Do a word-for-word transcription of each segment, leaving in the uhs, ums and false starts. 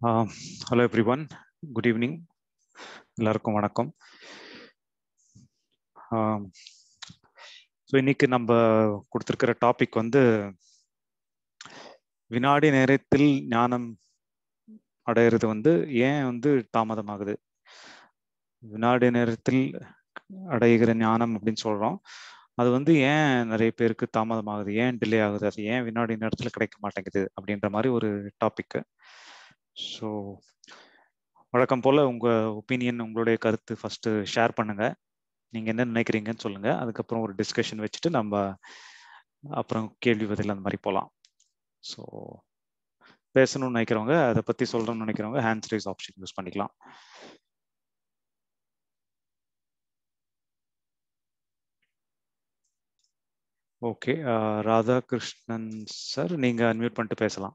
Hello everyone, good evening. எல்லாருக்கும் வணக்கம். So இன்னைக்கு நம்ம கொடுத்துருக்கிற டாபிக் வந்து வினாடி நேரத்தில் ஞானம் அடையிறது வந்து ஏன் வந்து தாமதமாகுது. வினாடி நேரத்தில் அடைகிற ஞானம் அப்படின்னு சொல்றோம். அது வந்து ஏன் நிறைய பேருக்கு தாமதமாகுது, ஏன் டிலே ஆகுது, அது ஏன் வினாடி நேரத்தில் கிடைக்க மாட்டேங்குது அப்படின்ற மாதிரி ஒரு டாபிக். ஸோ வழக்கம் போல உங்க ஒப்பீனியன், உங்களுடைய கருத்து ஃபர்ஸ்ட் ஷேர் பண்ணுங்க. நீங்க என்ன நினைக்கிறீங்கன்னு சொல்லுங்க. அதுக்கப்புறம் ஒரு டிஸ்கஷன் வச்சுட்டு நம்ம அப்புறம் கேள்வி பதில் அந்த மாதிரி போகலாம். ஸோ பேசணும்னு நினைக்கிறவங்க, அதை பத்தி சொல்றோம்னு நினைக்கிறவங்க ஹேண்ட்ஸ் ரைஸ் ஆப்ஷன் யூஸ் பண்ணிக்கலாம். ஓகே, ராதாகிருஷ்ணன் சார், நீங்க அன்மியூட் பண்ணிட்டு பேசலாம்.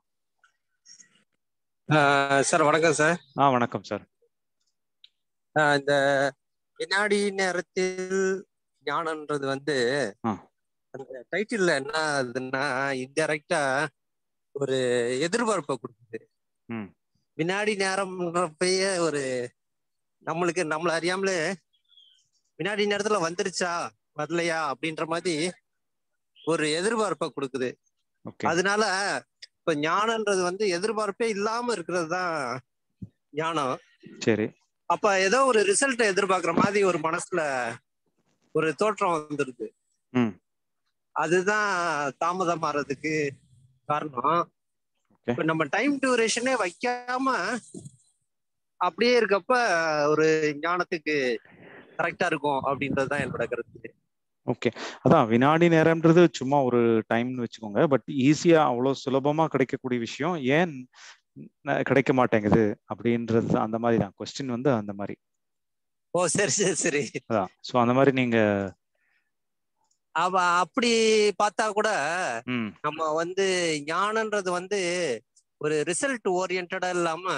சார் வணக்கம் சார். ஆ வணக்கம் சார். இந்த வினாடி நேரத்தில் ஞானம்ன்றது வந்து அந்த டைட்டில்ல என்ன ஆகுதுன்னா இன்டைரக்டா ஒரு எதிர்பார்ப்பை கொடுக்குது. வினாடி நேரம்ன்றப்பயே ஒரு நம்மளுக்கு நம்மள அறியாமலே வினாடி நேரத்துல வந்துருச்சா வரலையா அப்படின்ற மாதிரி ஒரு எதிர்பார்ப்பை கொடுக்குது. அதனால இப்ப ஞானம்ன்றது வந்து எதிர்பார்ப்பே இல்லாம இருக்கிறது தான் ஞானம். சரி. அப்ப ஏதோ ஒரு ரிசல்ட் எதிர்பார்க்கிற மாதிரி ஒரு மனசுல ஒரு தோற்றம் வந்துருது. அதுதான் தாமதம் ஆறதுக்கு காரணம். இப்ப நம்ம டைம் டியூரேஷனே வைக்காம அப்படியே இருக்கப்ப ஒரு ஞானத்துக்கு கரெக்டா இருக்கும் அப்படின்றதுதான் என்னோட கருத்து. ஓகே, அதான் வினாடி நேரம்ன்றது சும்மா ஒரு டைம்னு வச்சுக்கோங்க. பட் ஈஸியா அவ்வளவு சுலபமா கிடைக்கக்கூடிய விஷயம் ஏன் கிடைக்க மாட்டேங்குது அப்படின்றது அந்த மாதிரி தான் கொஸ்டின் வந்து அந்த மாதிரி. ஓ சரி சரி சரி. அதான். ஸோ அந்த மாதிரி நீங்க அவ அப்படி பார்த்தா கூட நம்ம வந்து ஞானம்ன்றது வந்து ஒரு ரிசல்ட் ஓரியன்டா இல்லாம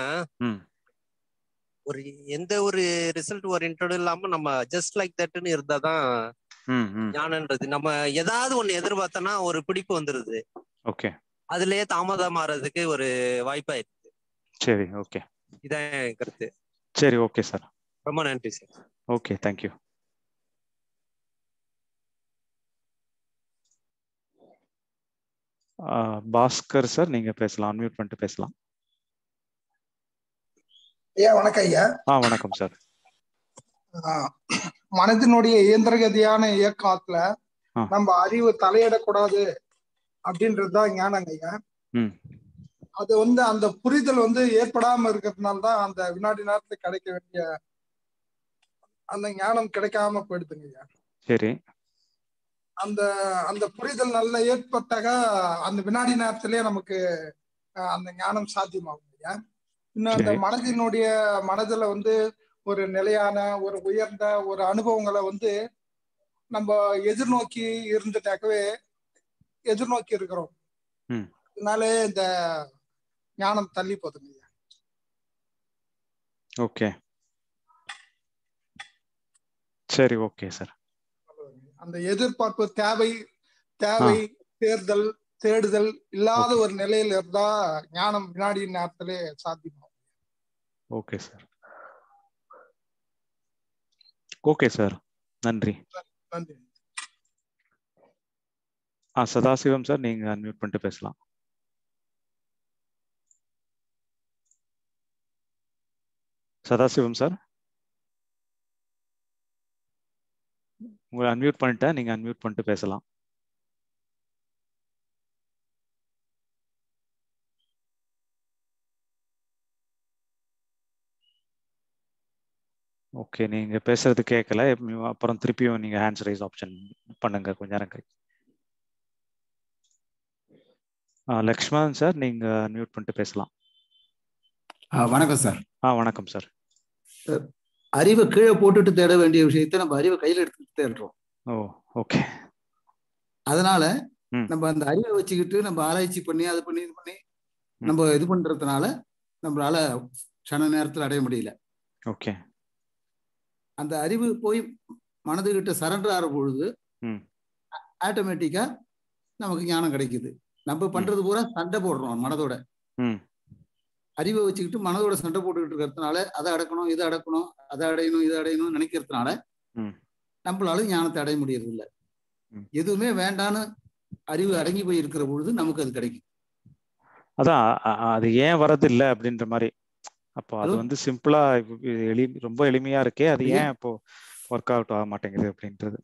ஒரு எந்த ஒரு ரிசல்ட் ஓரியன்டா இல்லாம நம்ம ஜஸ்ட் லைக் தட்னு இருந்தாதான் ஞானம்ன்றது. நம்ம ஏதாவது ஒண்ணு எதிர்பார்த்தோம்னா ஒரு பிடிப்பு வந்துருது. ஓகே, அதுலயே தாமதம் ஆறதுக்கு ஒரு வாய்ப்பாயிருக்கு. சரி, ஓகே, இதான் கருத்து. சரி, ஓகே சார், ரொம்ப நன்றி சார். Okay, thank you. பாஸ்கர் சார், நீங்க பேசலாம், அன்மியூட் பண்ணிட்டு பேசலாம். ஐயா வணக்கம் ஐயா. ஆ வணக்கம் சார். மனதினுடைய இயந்திரகதியான இயக்கத்துல நம்ம அறிவு தலையிடக்கூடாது அப்படின்றதுதான் ஞானங்க ஐயா. அது வந்து அந்த புரிதல் வந்து ஏற்படாம இருக்கிறதுனால தான் அந்த வினாடி நேரத்துல கிடைக்க வேண்டிய அந்த ஞானம் கிடைக்காம போயிடுதுங்க ஐயா. சரி. அந்த அந்த புரிதல் நல்ல ஏற்பட்டாக அந்த வினாடி நேரத்திலேயே நமக்கு அந்த ஞானம் சாத்தியமாகும் ஐயா. இன்னும் அந்த மனதினுடைய மனதுல வந்து ஒரு நிலையான ஒரு உயர்ந்த ஒரு அனுபவங்களை வந்து நம்ம எதிர்நோக்கி இருந்துட்டாக்கவே எதிர்நோக்கி இருக்கிறோம். அதனாலே இந்த ஞானம் தள்ளி போதுங்க. ஓகே, சரி, ஓகே சார். அந்த எதிர்பார்ப்பு தேவை தேவை தேர்தல் தேடுதல் இல்லாத ஒரு நிலையில இருந்தா ஞானம் வினாடி நேரத்திலே சாத்தியமாகும். ஓகே சார், ஓகே சார், நன்றி. நன்றி. ஆ சதாசிவம் சார், நீங்க அன்மியூட் பண்ணிட்டு பேசலாம். சதாசிவம் சார், உங்களை அன்மியூட் பண்ணிட்டேன், நீங்க அன்மியூட் பண்ணிட்டு பேசலாம். ஓகே, நீங்க பேசுறது கேட்கல. அப்புறம் திருப்பியும் நீங்க ஹேண்ட்ஸ் ரைஸ் ஆப்ஷன் பண்ணுங்க கொஞ்ச நேரம் கழிச்சு. லக்ஷ்மணன் சார், நீங்க அன்மியூட் பண்ணிட்டு பேசலாம். வணக்கம் சார். ஆ வணக்கம் சார். அறிவை கீழே போட்டுட்டு தேட வேண்டிய விஷயத்த நம்ம அறிவை கையில எடுத்துட்டு தேடுறோம். ஓ ஓகே. அதனால நம்ம அந்த அறிவை வச்சுக்கிட்டு நம்ம ஆராய்ச்சி பண்ணி அது பண்ணி இது பண்ணி நம்ம இது பண்றதுனால நம்மளால சன நேரத்தில் அடைய முடியல. ஓகே. அந்த அறிவு போய் மனதுகிட்ட சரண்டர் ஆகிற பொழுது ஆட்டோமேட்டிக்கா நமக்கு ஞானம் கிடைக்குது. நம்ம பண்றது பூரா சண்டை போடுறோம் மனதோட. அறிவை வச்சுக்கிட்டு மனதோட சண்டை போட்டுக்கிட்டு இருக்கிறதுனால அதை அடக்கணும் இதை அடக்கணும் அதை அடையணும் இதை அடையணும்னு நினைக்கிறதுனால நம்மளால ஞானத்தை அடைய முடியறது இல்லை. எதுவுமே வேண்டான்னு அறிவு அடங்கி போய் இருக்கிற பொழுது நமக்கு அது கிடைக்கும். அதான் அது ஏன் வரது இல்லை அப்படின்ற மாதிரி. அப்போ அது வந்து சிம்பிளா எளி ரொம்ப எளிமையா இருக்கே, அது ஏன் இப்போ ஒர்க் அவுட் ஆக மாட்டேங்குது அப்படின்றது.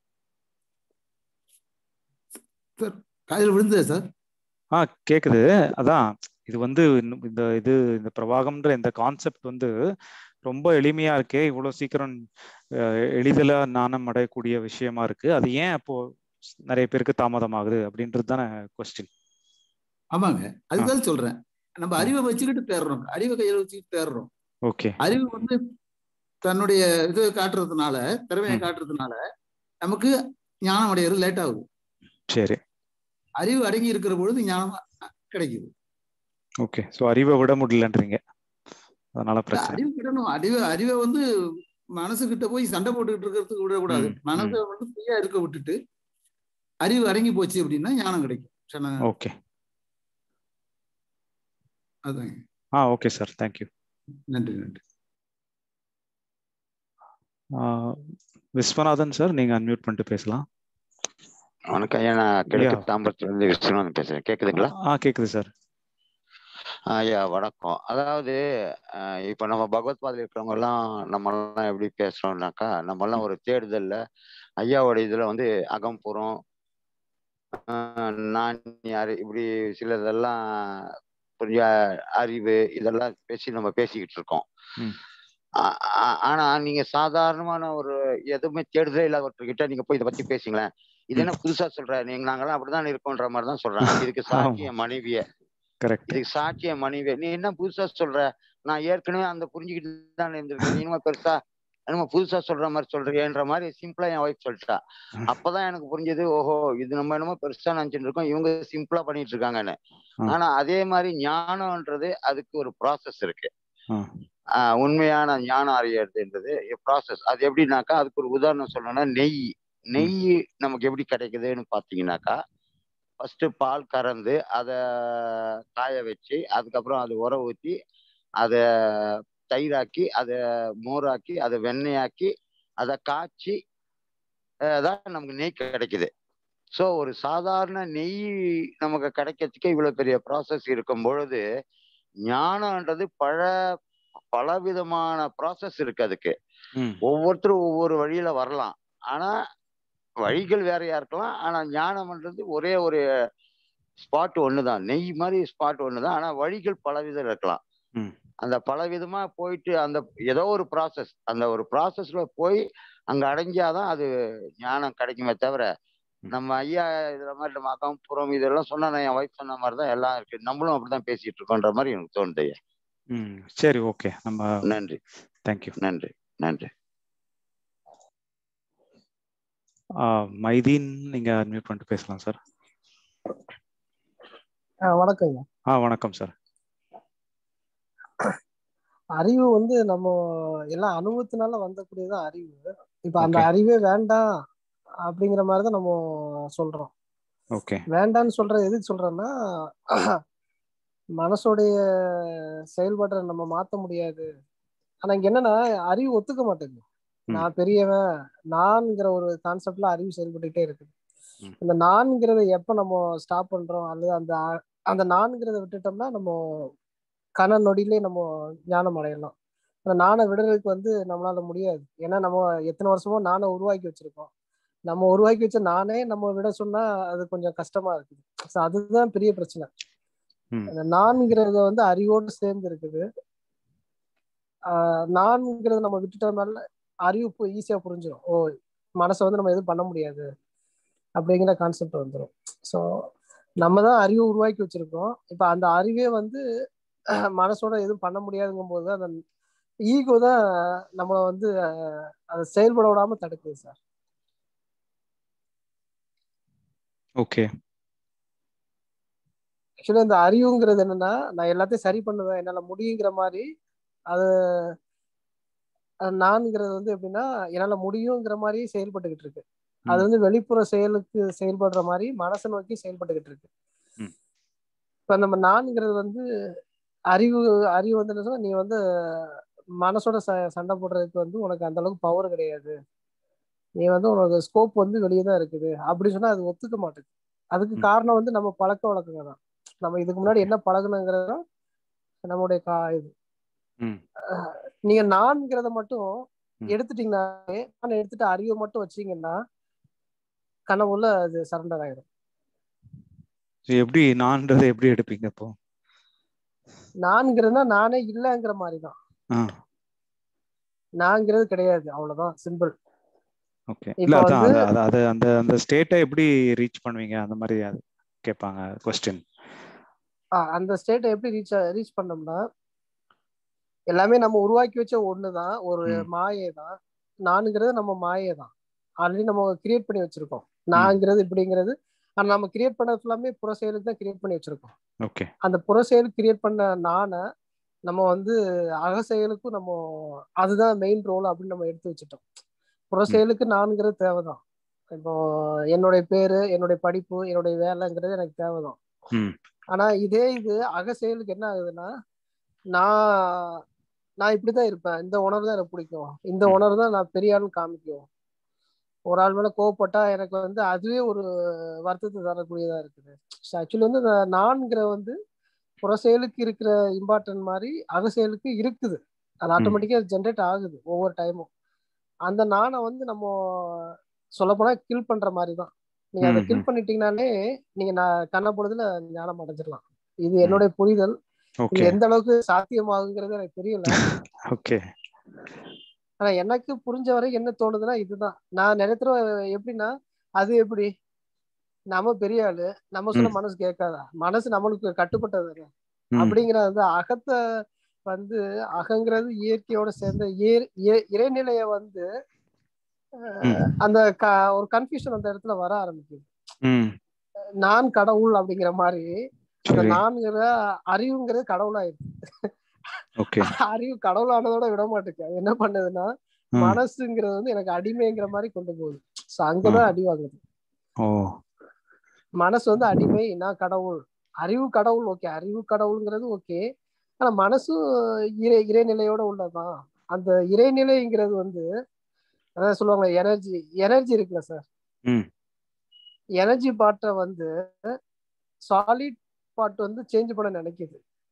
சார் காலையில் விழுந்தது சார். ஆ கேக்குது. அதான் இது வந்து இந்த இது இந்த பிரவாகம்ன்ற இந்த கான்செப்ட் வந்து ரொம்ப எளிமையா இருக்கே, இவ்வளவு சீக்கிரம் எளிதில ஞானம் அடையக்கூடிய விஷயமா இருக்கு, அது ஏன் அப்போ நிறைய பேருக்கு தாமதம் ஆகுது அப்படின்றது தானே கொஸ்டின். ஆமாங்க, அதுதான் சொல்றேன். நம்ம அறிவை வச்சுக்கிட்டு தேடுறோம், அறிவை கையில வச்சுக்கிட்டு தேடுறோம். ஓகே. அறிவு வந்து தன்னுடைய இது காட்டுறதுனால, திறமையை காட்டுறதுனால நமக்கு ஞானம் அடையிறது லேட் ஆகுது. சரி. அறிவு அடங்கி இருக்கிற பொழுது ஞானம் கிடைக்குது. ஓகே. சோ அறிவை விட முடியலன்றீங்க, அதனால பிரச்சனை. அறிவு விடணும். அறிவு அறிவை வந்து மனசுகிட்ட போய் சண்டை போட்டுக்கிட்டு இருக்கிறதுக்கு விடக்கூடாது. மனசை வந்து ஃப்ரீயா இருக்க விட்டுட்டு அறிவு அடங்கி போச்சு அப்படின்னா ஞானம் கிடைக்கும். ஓகே. அதாங்க. ஆ ஓகே சார், தேங்க்யூ. நன்றி நன்றி. விஸ்வநாதன் சார், நீங்க அன்மியூட் பண்ணிட்டு பேசலாம். வணக்கம் ஐயா, நான் கிழக்கு தாம்பரத்துல இருந்து விஸ்வநாதன் பேசுறேன். கேக்குதுங்களா? ஆ கேக்குது சார். ஐயா வணக்கம். அதாவது இப்ப நம்ம பகவத் பாதையில் இருக்கிறவங்க எல்லாம் நம்ம எல்லாம் எப்படி பேசுறோம்னாக்கா, நம்ம எல்லாம் ஒரு தேடுதல்ல ஐயாவோட இதுல வந்து அகம்புறம் நான் யாரு இப்படி சிலதெல்லாம் புரிய அறிவு இதெல்லாம் பேசி நம்ம பேசிக்கிட்டு இருக்கோம். ஆனா நீங்க சாதாரணமான ஒரு எதுவுமே தேடுதலே இல்லாதவர்கிட்ட நீங்க போய் இதை பத்தி பேசுங்களேன், இது என்ன புதுசா சொல்ற, நீங்க நாங்கெல்லாம் அப்படிதான் இருக்கோன்ற மாதிரிதான் சொல்றாங்க. இதுக்கு சாட்சிய மனைவிய இதுக்கு சாட்சிய மனைவிய நீ என்ன புதுசா சொல்ற, நான் ஏற்கனவே அந்த புரிஞ்சுக்கிட்டு தான் இருந்திருக்கேன், நீ இன்னும் பெருசா என்னமோ புதுசா சொல்ற மாதிரி சொல்றியன்ற மாதிரி சிம்பிளா என் ஒய்ஃப் சொல்லிட்டா. அப்பதான் எனக்கு புரிஞ்சது, ஓஹோ இது நம்ம என்னமோ பெருசா நினைச்சுட்டு இருக்கோம், இவங்க சிம்பிளா பண்ணிட்டு இருக்காங்கன்னு. ஆனா அதே மாதிரி ஞானம்ன்றது அதுக்கு ஒரு ப்ராசஸ் இருக்கு. ஆஹ் உண்மையான ஞானம் அறியறதுன்றது ப்ராசஸ். அது எப்படின்னாக்கா, அதுக்கு ஒரு உதாரணம் சொல்லணும்னா, நெய் நெய் நமக்கு எப்படி கிடைக்குதுன்னு பாத்தீங்கன்னாக்கா, ஃபர்ஸ்ட் பால் கறந்து அதை காய வச்சு அதுக்கப்புறம் அது உர ஊற்றி அதை தயிராக்கி அதை மோராக்கி அதை வெண்ணெயாக்கி அதை காய்ச்சி தான் நமக்கு நெய் கிடைக்குது. ஸோ ஒரு சாதாரண நெய் நமக்கு கிடைக்கிறதுக்கு இவ்வளவு பெரிய ப்ராசஸ் இருக்கும் பொழுது, ஞானம்ன்றது பல பலவிதமான ப்ராசஸ் இருக்கு. அதுக்கு ஒவ்வொருத்தரும் ஒவ்வொரு வழியில வரலாம், ஆனா வழிகள் வேறையா இருக்கலாம். ஆனா ஞானம்ன்றது ஒரே ஒரு ஸ்பாட் ஒண்ணுதான், நெய் மாதிரி ஸ்பாட் ஒண்ணுதான், ஆனா வழிகள் பலவிதம் இருக்கலாம். அந்த பலவிதமா போயிட்டு அந்த ஏதோ ஒரு ப்ராசஸ், அந்த ஒரு ப்ராசஸ்ல போய் அங்க அடைஞ்சாதான் அது ஞானம் கிடைக்குமே தவிர, நம்ம ஐயா இதுல மாதிரி நம்ம அகம்புறம் இதெல்லாம் சொன்னா என் ஒய்ஃப் சொன்ன மாதிரிதான் எல்லாம் இருக்கு, நம்மளும் அப்படிதான் பேசிட்டு இருக்கோன்ற மாதிரி எனக்கு தோணுது ஐயா. ம் சரி, ஓகே. நம்ம நன்றி. தேங்க்யூ. நன்றி நன்றி. மைதீன், நீங்க அன்மியூட் பண்ணிட்டு பேசலாம் சார். வணக்கம். ஆ வணக்கம் சார். அறிவு வந்து நம்ம எல்லாம் அனுபவத்தினால வந்தக்கூடியதான் அறிவு. இப்ப அந்த அறிவே வேண்டாம் அப்படிங்கிற மாதிரிதான் நம்ம சொல்றோம். ஓகே. வேண்டான்னு சொல்ற எதுக்கு சொல்றேன்னா, மனசுடைய செயல்பாட்டை நம்ம மாத்த முடியாது. ஆனா இங்க என்னன்னா, அறிவு ஒத்துக்க மாட்டேங்குது. நான் பெரியவன் நான்கிற ஒரு கான்செப்ட்ல அறிவு செயல்பட்டுட்டே இருக்குது. இந்த நான்கிறத எப்ப நம்ம ஸ்டாப் பண்றோம், அல்லது அந்த அந்த நான்கிறத விட்டுட்டோம்னா நம்ம கன நொடியிலே நம்ம ஞானம் அடையலாம். அந்த நானை விடுறதுக்கு வந்து நம்மளால முடியாது. ஏன்னா நம்ம எத்தனை வருஷமோ நானை உருவாக்கி வச்சிருக்கோம். நம்ம உருவாக்கி வச்ச நானே நம்ம விட சொன்னா அது கொஞ்சம் கஷ்டமா இருக்குது. ஸோ அதுதான் பெரிய பிரச்சனை. அந்த நான்கிறத வந்து அறிவோடு சேர்ந்து இருக்குது. ஆஹ் நான்கிறத நம்ம விட்டுட்டோம்னால அறிவு ஈஸியா புரிஞ்சிடும். ஓ, மனசை வந்து நம்ம எதுவும் பண்ண முடியாது அப்படிங்கிற கான்செப்ட் வந்துடும். ஸோ நம்ம தான் அறிவை உருவாக்கி வச்சிருக்கோம். இப்ப அந்த அறிவே வந்து மனசோட எதுவும் பண்ண முடியாதுங்கும் போது அந்த ஈகோ தான் நம்மளை வந்து அதை செயல்பட விடாம தடுக்குது சார். ஓகே. ஆக்சுவலி இந்த அறிவுங்கிறது என்னன்னா, நான் எல்லாத்தையும் சரி பண்ணுவேன், என்னால முடியுங்கிற மாதிரி. அது நான்கிறது வந்து எப்படின்னா, என்னால முடியுங்கிற மாதிரி செயல்பட்டுக்கிட்டு இருக்கு. அது வந்து வெளிப்புற செயலுக்கு செயல்படுற மாதிரி மனசை நோக்கி செயல்பட்டுக்கிட்டு இருக்கு. இப்ப நம்ம நான்கிறது வந்து அறிவு அறிவு வந்து என்ன சொன்னா, நீ வந்து மனசோட ச சண்டை போடுறதுக்கு வந்து உனக்கு அந்த அளவுக்கு பவர் கிடையாது, நீ வந்து உனக்கு ஸ்கோப் வந்து வெளியே தான் இருக்குது அப்படின்னு சொன்னா அது ஒத்துக்க மாட்டேங்குது. அதுக்கு காரணம் வந்து நம்ம பழக்க வழக்கங்க தான். நம்ம இதுக்கு முன்னாடி என்ன பழகணுங்கிறது நம்மளுடைய கா இது நீங்க நான்கிறத மட்டும் எடுத்துட்டீங்கன்னாலே, நான் எடுத்துட்டு அறிவை மட்டும் வச்சீங்கன்னா கனவுல அது சரண்டர் ஆயிடும். எப்படி நான்ன்றதை எப்படி எடுப்பீங்க இப்போ? நான்கிறதுனா நானே இல்லைங்கிற மாதிரிதான். நான்கிறது கிடையாது, அவ்வளவுதான், சிம்பிள். ஓகே. இல்ல அதான் அது அது அந்த அந்த ஸ்டேட்டை எப்படி ரீச் பண்ணுவீங்க அந்த மாதிரி கேட்பாங்க क्वेश्चन. அந்த ஸ்டேட்டை எப்படி ரீச் ரீச் பண்ணோம்னா, எல்லாமே நம்ம உருவாக்கி வச்ச ஒண்ணுதான், ஒரு மாயை தான். நான்கிறது நம்ம மாயை தான், ஆல்ரெடி நம்ம கிரியேட் பண்ணி வச்சிருக்கோம். நான்கிறது இப்படிங்கிறது ஆனா நம்ம கிரியேட் பண்ணது எல்லாமே புற செயலுக்கு தான் கிரியேட் பண்ணி வச்சிருக்கோம். ஓகே. அந்த புற செயல் கிரியேட் பண்ண நானை நம்ம வந்து அக செயலுக்கும் நம்ம அதுதான் மெயின் ரோல் அப்படின்னு நம்ம எடுத்து வச்சுட்டோம். புற செயலுக்கு நான்கிறது தேவைதான். இப்போ என்னுடைய பேரு, என்னுடைய படிப்பு, என்னுடைய வேலைங்கிறது எனக்கு தேவைதான். ஆனா இதே இது அக செயலுக்கு என்ன ஆகுதுன்னா, நான் நான் இப்படிதான் இருப்பேன், இந்த உணர்வு தான் எனக்கு பிடிக்கும், இந்த உணர்வு தான் நான் பெரிய ஆளுன்னு காமிக்கும். ஒரு ஆள் மேல கோவப்பட்டா எனக்கு வந்து அதுவே ஒரு வருத்தத்தை தரக்கூடியதா இருக்குது. ஆக்சுவலி வந்து இந்த நான்கிற வந்து புற செயலுக்கு இருக்கிற இம்பார்ட்டன்ட் மாதிரி அக செயலுக்கு இருக்குது. அது ஆட்டோமேட்டிக்கா ஜென்ரேட் ஆகுது ஒவ்வொரு டைமும். அந்த நானை வந்து நம்ம சொல்ல போனா கில் பண்ற மாதிரி தான். நீங்க அதை கில் பண்ணிட்டீங்கன்னாலே நீங்க நான் கண்ண பொழுதுல ஞானம் அடைஞ்சிடலாம். இது என்னுடைய புரிதல். இது எந்த அளவுக்கு சாத்தியமாகுங்கிறது எனக்கு தெரியல. ஓகே. ஆனா எனக்கு புரிஞ்ச வரைக்கும் என்ன தோணுதுன்னா இதுதான். நான் நிறைய தடவை எப்படின்னா, அது எப்படி நம்ம பெரிய ஆளு, நம்ம சொன்ன மனசு கேட்காதா, மனசு நம்மளுக்கு கட்டுப்பட்டது அப்படிங்கிற அந்த அகத்தை வந்து அகங்கிறது இயற்கையோட சேர்ந்த இறைநிலைய வந்து அந்த ஒரு கன்ஃபியூஷன் அந்த இடத்துல வர ஆரம்பிக்குது. நான் கடவுள் அப்படிங்கிற மாதிரி அந்த நான்கிற அறிவுங்கிறது கடவுளாயிருக்கு. அறிவு கடவுளானதோட விட மாட்டேங்க, என்ன பண்ணுதுன்னா மனசுங்கிறது வந்து எனக்கு அடிமைங்கிற மாதிரி கொண்டு போகுது. அங்கதான் அடி வாங்குது. மனசு வந்து அடிமை, நான் கடவுள். அறிவு கடவுள், ஓகே, அறிவு கடவுள்ங்கிறது ஓகே. ஆனா மனசும் இறை இறைநிலையோட உள்ளதான். அந்த இறைநிலைங்கிறது வந்து அதான் சொல்லுவாங்க எனர்ஜி எனர்ஜி இருக்குல்ல சார், எனர்ஜி பார்ட்டை வந்து சாலிட் பார்ட் வந்து சேஞ்ச் பண்ண நினைக்குது.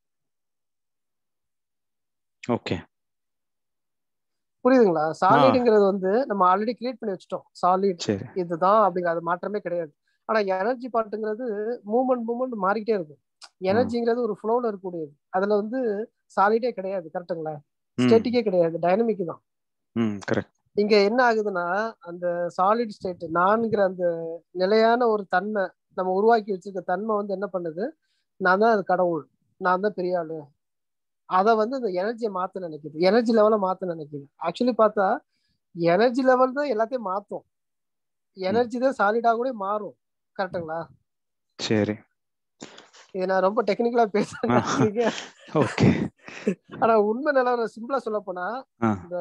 ஓகே, புரியுதுங்களா? சாலிடுங்கிறது வந்து நம்ம ஆல்ரெடி கிரியேட் பண்ணி வச்சுட்டோம், சாலிட் இதுதான் அப்படிங்கிற அது மாற்றமே கிடையாது. ஆனா எனர்ஜி பார்ட்டுங்கிறது மூவ்மெண்ட் மூவ்மெண்ட் மாறிக்கிட்டே இருக்கும். எனர்ஜிங்கிறது ஒரு ஃப்ளோல இருக்கக்கூடியது. அதுல வந்து சாலிடே கிடையாது, கரெக்டுங்களா? ஸ்டேட்டிக்கே கிடையாது, டைனமிக் தான். இங்க என்ன ஆகுதுன்னா, அந்த சாலிட் ஸ்டேட் நான்கிற அந்த நிலையான ஒரு தன்மை நம்ம உருவாக்கி வச்சிருக்க தன்மை வந்து என்ன பண்ணுது, நான் தான் அது கடவுள், நான் தான் பெரிய ஆளு, அதை வந்து அந்த எனர்ஜியை மாத்த நினைக்குது, எனர்ஜி லெவலை மாத்த நினைக்குது. ஆக்சுவலி பார்த்தா எனர்ஜி லெவல் தான் எல்லாத்தையும் மாத்தும், எனர்ஜி தான் சாலிடா கூட மாறும், கரெக்டுங்களா? சரி, இது நான் ரொம்ப டெக்னிக்கலா பேசுறேன். ஓகே. ஆனா உண்மை நிலவரம் சிம்பிளா சொல்ல போனா, இந்த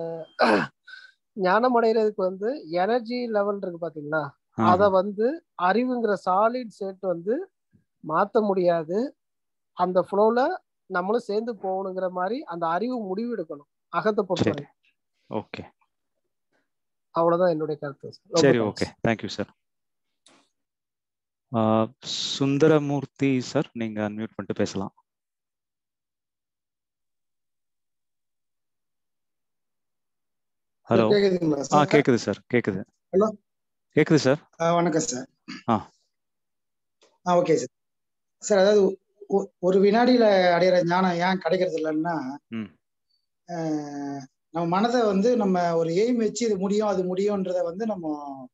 ஞானம் அடைகிறதுக்கு வந்து எனர்ஜி லெவல் இருக்கு பாத்தீங்களா, அத வந்து அறிவுங்கிற சாலிட் ஸ்டேட் வந்து மாத்த முடியாது. அந்த ஃப்ளோல நம்மளும் சேர்ந்து போகணுங்கிற மாதிரி அந்த அறிவு முடிவு எடுக்கணும் அகத்தை பொறுத்தவரை. ஓகே, அவ்வளவுதான் என்னுடைய கருத்து. சரி, okay, thank you sir. Sundaramoorthy sir, நீங்க அன்மியூட் பண்ணிட்டு பேசலாம். ஹலோ. ஆ கேக்குது சார், கேக்குது. ஹலோ, கேக்குது சார். வணக்கம் சார். ஆ ஆ ஓகே சார். சார், அதாவது ஒரு வினாடியில அடையிற ஞானம் ஏன் கிடைக்கிறது இல்லைன்னா, நம்ம மனதை வந்து நம்ம ஒரு எய்ம் வச்சு இது முடியும் அது முடியும்ன்றத வந்து நம்ம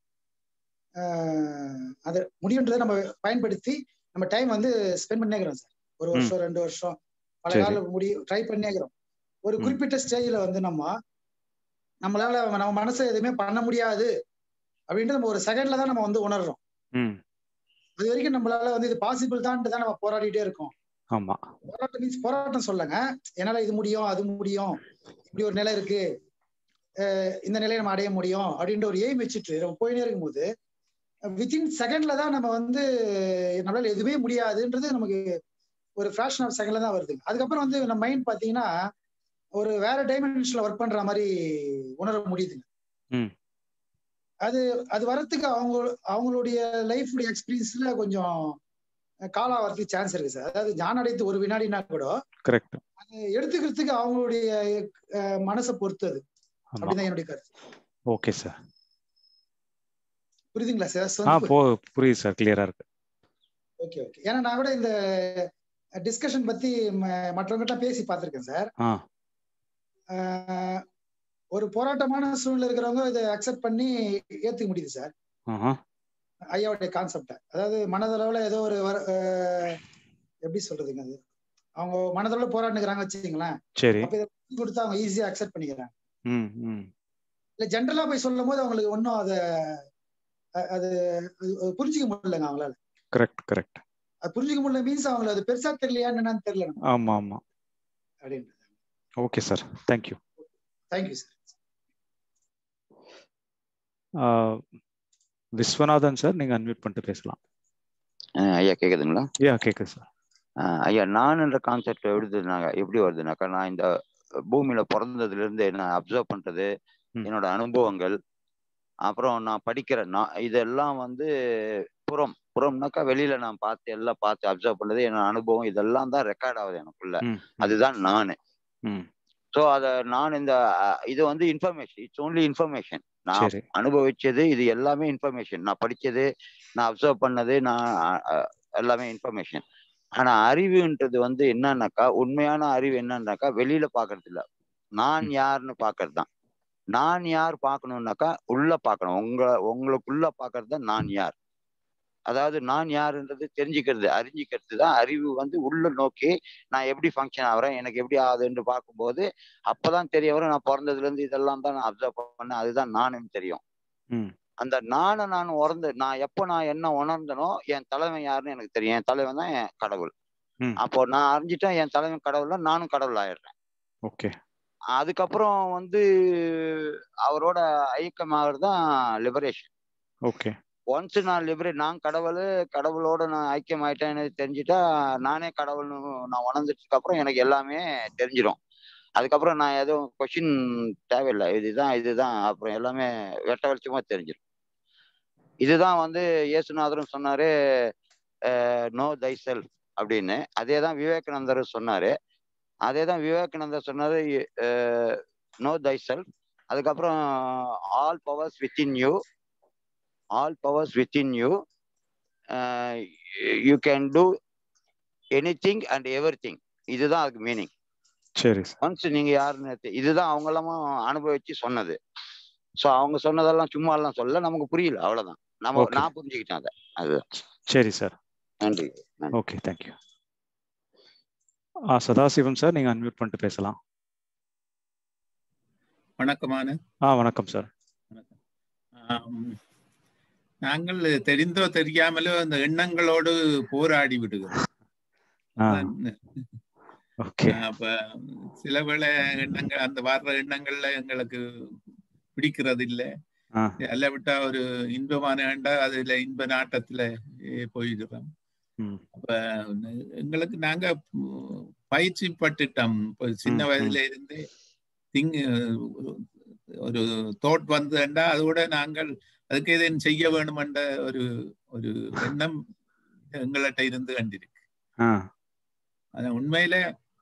அது முடியுன்றதை நம்ம பயன்படுத்தி நம்ம டைம் வந்து ஸ்பெண்ட் பண்ணிக்கிறோம் சார். ஒரு வருஷம் ரெண்டு வருஷம் பல நாள் முடியும் ட்ரை பண்ணிக்கிறோம். ஒரு குறிப்பிட்ட ஸ்டேஜ்ல வந்து நம்ம நம்மளால நம்ம மனசை எதுவுமே பண்ண முடியாது அப்படின்ட்டு நம்ம ஒரு செகண்ட்ல தான் நம்ம வந்து உணர்றோம். அது வரைக்கும் நம்மளால வந்து இது பாசிபிள் தான் தான் நம்ம போராடிட்டே இருக்கோம். ஆமா, போராட்டம் மீன்ஸ் போராட்டம் சொல்லுங்க, என்னால இது முடியும் அது முடியும், இப்படி ஒரு நிலை இருக்கு, இந்த நிலையை நம்ம அடைய முடியும் அப்படின்ற ஒரு எய்ம் வச்சுட்டு நம்ம போயிட்டே இருக்கும்போது வித்தின் செகண்ட்ல தான் நம்ம வந்து நம்மளால எதுவுமே முடியாதுன்றது நமக்கு ஒரு ஃபிராக்ஷன் ஆஃப் செகண்ட்ல தான் வருது. அதுக்கப்புறம் வந்து நம்ம மைண்ட் பாத்தீங்கன்னா ஒரு வேற டைமென்ஷன்ல ஒர்க் பண்ற மாதிரி உணர முடியுதுங்க. அது அது வரத்துக்கு அவங்க அவங்களுடைய லைஃபுடைய எக்ஸ்பீரியன்ஸ்ல கொஞ்சம் காலம் வரதுக்கு சான்ஸ் இருக்கு சார். அதாவது ஞானம் அடைத்து ஒரு வினாடினா கூட கரெக்ட் அது எடுத்துக்கிறதுக்கு அவங்களுடைய மனசை பொறுத்தது அப்படிதான் என்னுடைய கருத்து. ஓகே சார், புரியுதுங்களா சார்? புரியுது சார், கிளியரா இருக்கு. Okay okay. ஏன்னா நான் கூட இந்த டிஸ்கஷன் பத்தி மற்றவங்கிட்ட பேசி பார்த்திருக்கேன் சார். ஒரு போராட்டமான சூழ்நிலை இருக்கிறவங்க இதை அக்செப்ட் பண்ணி ஏத்துக்க முடியுது சார் ஐயாவுடைய கான்செப்ட. அதாவது மனதளவுல ஏதோ ஒரு எப்படி சொல்றதுங்க, அது அவங்க மனதளவுல போராடுறாங்க வச்சுக்கீங்களேன், கொடுத்து அவங்க ஈஸியா அக்செப்ட் பண்ணிக்கிறாங்க. இல்ல ஜென்ரலா போய் சொல்லும் போது அவங்களுக்கு ஒன்னும் அத அது புரிஞ்சுக்க முடியலங்க அவங்களால. Correct correct. அது புரிஞ்சுக்க முடியல மீன்ஸ் அவங்களுக்கு அது பெருசா தெரியலையான்னு என்னன்னு தெரியல. ஆமா ஆமா. அப்படின்னு. Okay sir, thank you. Thank you sir. Viswanathan sir, நீங்க அன்மியூட் பண்ணிட்டு பேசலாம். ஐயா கேக்குதுங்களா? ஐயா கேக்குது சார். ஐயா, நான் என்ற கான்செப்ட் எழுதுனாங்க எப்படி வருதுனாக்கா, நான் இந்த பூமியில பிறந்ததுல இருந்து நான் அப்சர்வ் பண்றது, என்னோட அனுபவங்கள், அப்புறம் நான் படிக்கிற நான் இதெல்லாம் வந்து புறம் புறம்னாக்கா வெளியில நான் பார்த்து எல்லாம் பார்த்து அப்சர்வ் பண்ணது என்னோட அனுபவம், இதெல்லாம் தான் ரெக்கார்ட் ஆகுது எனக்குள்ள. அதுதான் நானு. ஸோ அத நான் இந்த இது வந்து இன்ஃபர்மேஷன், இட்ஸ் ஓன்லி இன்ஃபர்மேஷன். நான் அனுபவிச்சது இது எல்லாமே இன்ஃபர்மேஷன். நான் படிச்சது, நான் அப்சர்வ் பண்ணது, நான் எல்லாமே இன்ஃபர்மேஷன். ஆனா அறிவுன்றது வந்து என்னன்னாக்கா, உண்மையான அறிவு என்னன்னாக்கா வெளியில பாக்குறது இல்ல, நான் யாருன்னு பாக்குறது தான். நான் யார் பார்க்கணும்னாக்கா உள்ள பார்க்கணும், உங்க உங்களுக்குள்ள பாக்குறது தான் நான் யார். அதாவது நான் யாருன்றது தெரிஞ்சுக்கிறது, அறிஞ்சிக்கிறது தான் அறிவு. வந்து உள்ள நோக்கி நான் எப்படி ஃபங்க்ஷன் ஆகிறேன், எனக்கு எப்படி ஆகுதுன்னு பார்க்கும்போது அப்பதான் தெரிய வரும், நான் பிறந்ததுல இருந்து இதெல்லாம் தான் நான் அப்சர்வ் பண்ணேன், அதுதான் நானுன்னு தெரியும். அந்த நானை நான் உணர்ந்து நான் எப்போ நான் என்ன உணர்ந்தனோ என் தலைவன் யாருன்னு எனக்கு தெரியும். என் தலைவன் தான் என் கடவுள். அப்போ நான் அறிஞ்சிட்டேன் என் தலைவன் கடவுள்னா நானும் கடவுள் ஆயிடுறேன். ஓகே. அதுக்கப்புறம் வந்து அவரோட ஐக்கியமாகிறது தான் லிபரேஷன். ஓகே. ஒன்ஸ் நான் லிபரேட், நான் கடவுள், கடவுளோட நான் ஐக்கியம் ஆயிட்டேன்னு தெரிஞ்சுட்டா நானே கடவுள்னு நான் உணர்ந்துட்டதுக்கு அப்புறம் எனக்கு எல்லாமே தெரிஞ்சிடும். அதுக்கப்புறம் நான் எதுவும் கொஸ்டின் தேவையில்லை, இதுதான் இதுதான், அப்புறம் எல்லாமே வெட்ட வெளிச்சமா தெரிஞ்சிடும். இதுதான் வந்து இயேசுநாதரும் சொன்னாரு, நோ தை செல்ஃப் அப்படின்னு. அதே தான் விவேகானந்தரும் சொன்னாரு. அதே தான் விவேகானந்தர் சொன்னாரு, நோ தை செல்ஃப். அதுக்கப்புறம் all powers within you, all powers within you, you can do anything and everything. இதுதான் அதுக்கு மீனிங். சரி. ஒன்ஸ் நீங்க யாருன்னு இதுதான் அவங்க எல்லாமும் அனுபவிச்சு சொன்னது. ஸோ அவங்க சொன்னதெல்லாம் சும்மா எல்லாம் சொல்ல, நமக்கு புரியல, அவ்வளவுதான். நம்ம நான் புரிஞ்சுக்கிட்டேன் அதை. அதுதான். சரி சார், நன்றி. Okay, thank you. ஆ சதாசிவம் சார், நீங்க அன்மியூட் பண்ணிட்டு பேசலாம். வணக்கமான. ஆ வணக்கம் சார். நாங்கள் தெரிந்தோ தெரியாமலோ அந்த எண்ணங்களோடு போராடி விடுகிறோம். அப்ப சில வேளை எண்ணங்கள், அந்த வர்ற எண்ணங்கள்ல எங்களுக்கு பிடிக்கிறது இல்லை, அல்ல விட்டா ஒரு இன்பமான வேண்டா அதுல இன்ப நாட்டத்துல போயிடுறோம். அப்ப எங்களுக்கு நாங்க பயிற்சி பட்டுட்டோம். சின்ன வயதுல இருந்து திங் ஒரு தோட் வந்ததுண்டா அதோட நாங்கள் அதுக்கு எதையும் செய்ய வேணும் என்ற ஒரு ஒரு எண்ணம் எங்கள்கிட்ட இருந்து கண்டிருக்கு. ஆனா உண்மையில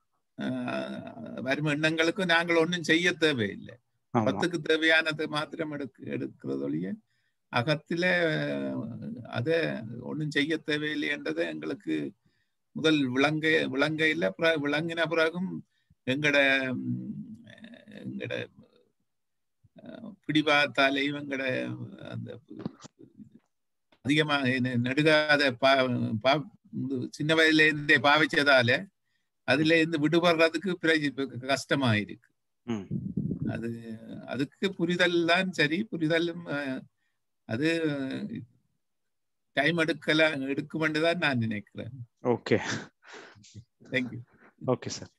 வரும் எண்ணங்களுக்கும் நாங்கள் ஒன்றும் செய்ய தேவையில்லை. பத்துக்கு தேவையானது மாத்திரம் எடுக்க எடுக்கிறதொழிய அகத்துல அதை ஒன்றும் செய்ய தேவையில்லை என்றதை எங்களுக்கு முதல் விளங்க விளங்கையில் விளங்கின பிறகும் எங்கட எங்கட பிடிவாத்தாலையும் எங்கட அந்த அதிகமாக நெடுகாத பா பா சின்ன வயதுல இருந்தே பாவிச்சதால அதுல இருந்து விடுபடுறதுக்கு கஷ்டமா இருக்கு. அது அதுக்கு புரிதல் தான் சரி. புரிதலும் அது டைம் எடுக்கலாம் எடுக்கும் தான் நான் நினைக்கிறேன். Okay, thank you. Okay sir.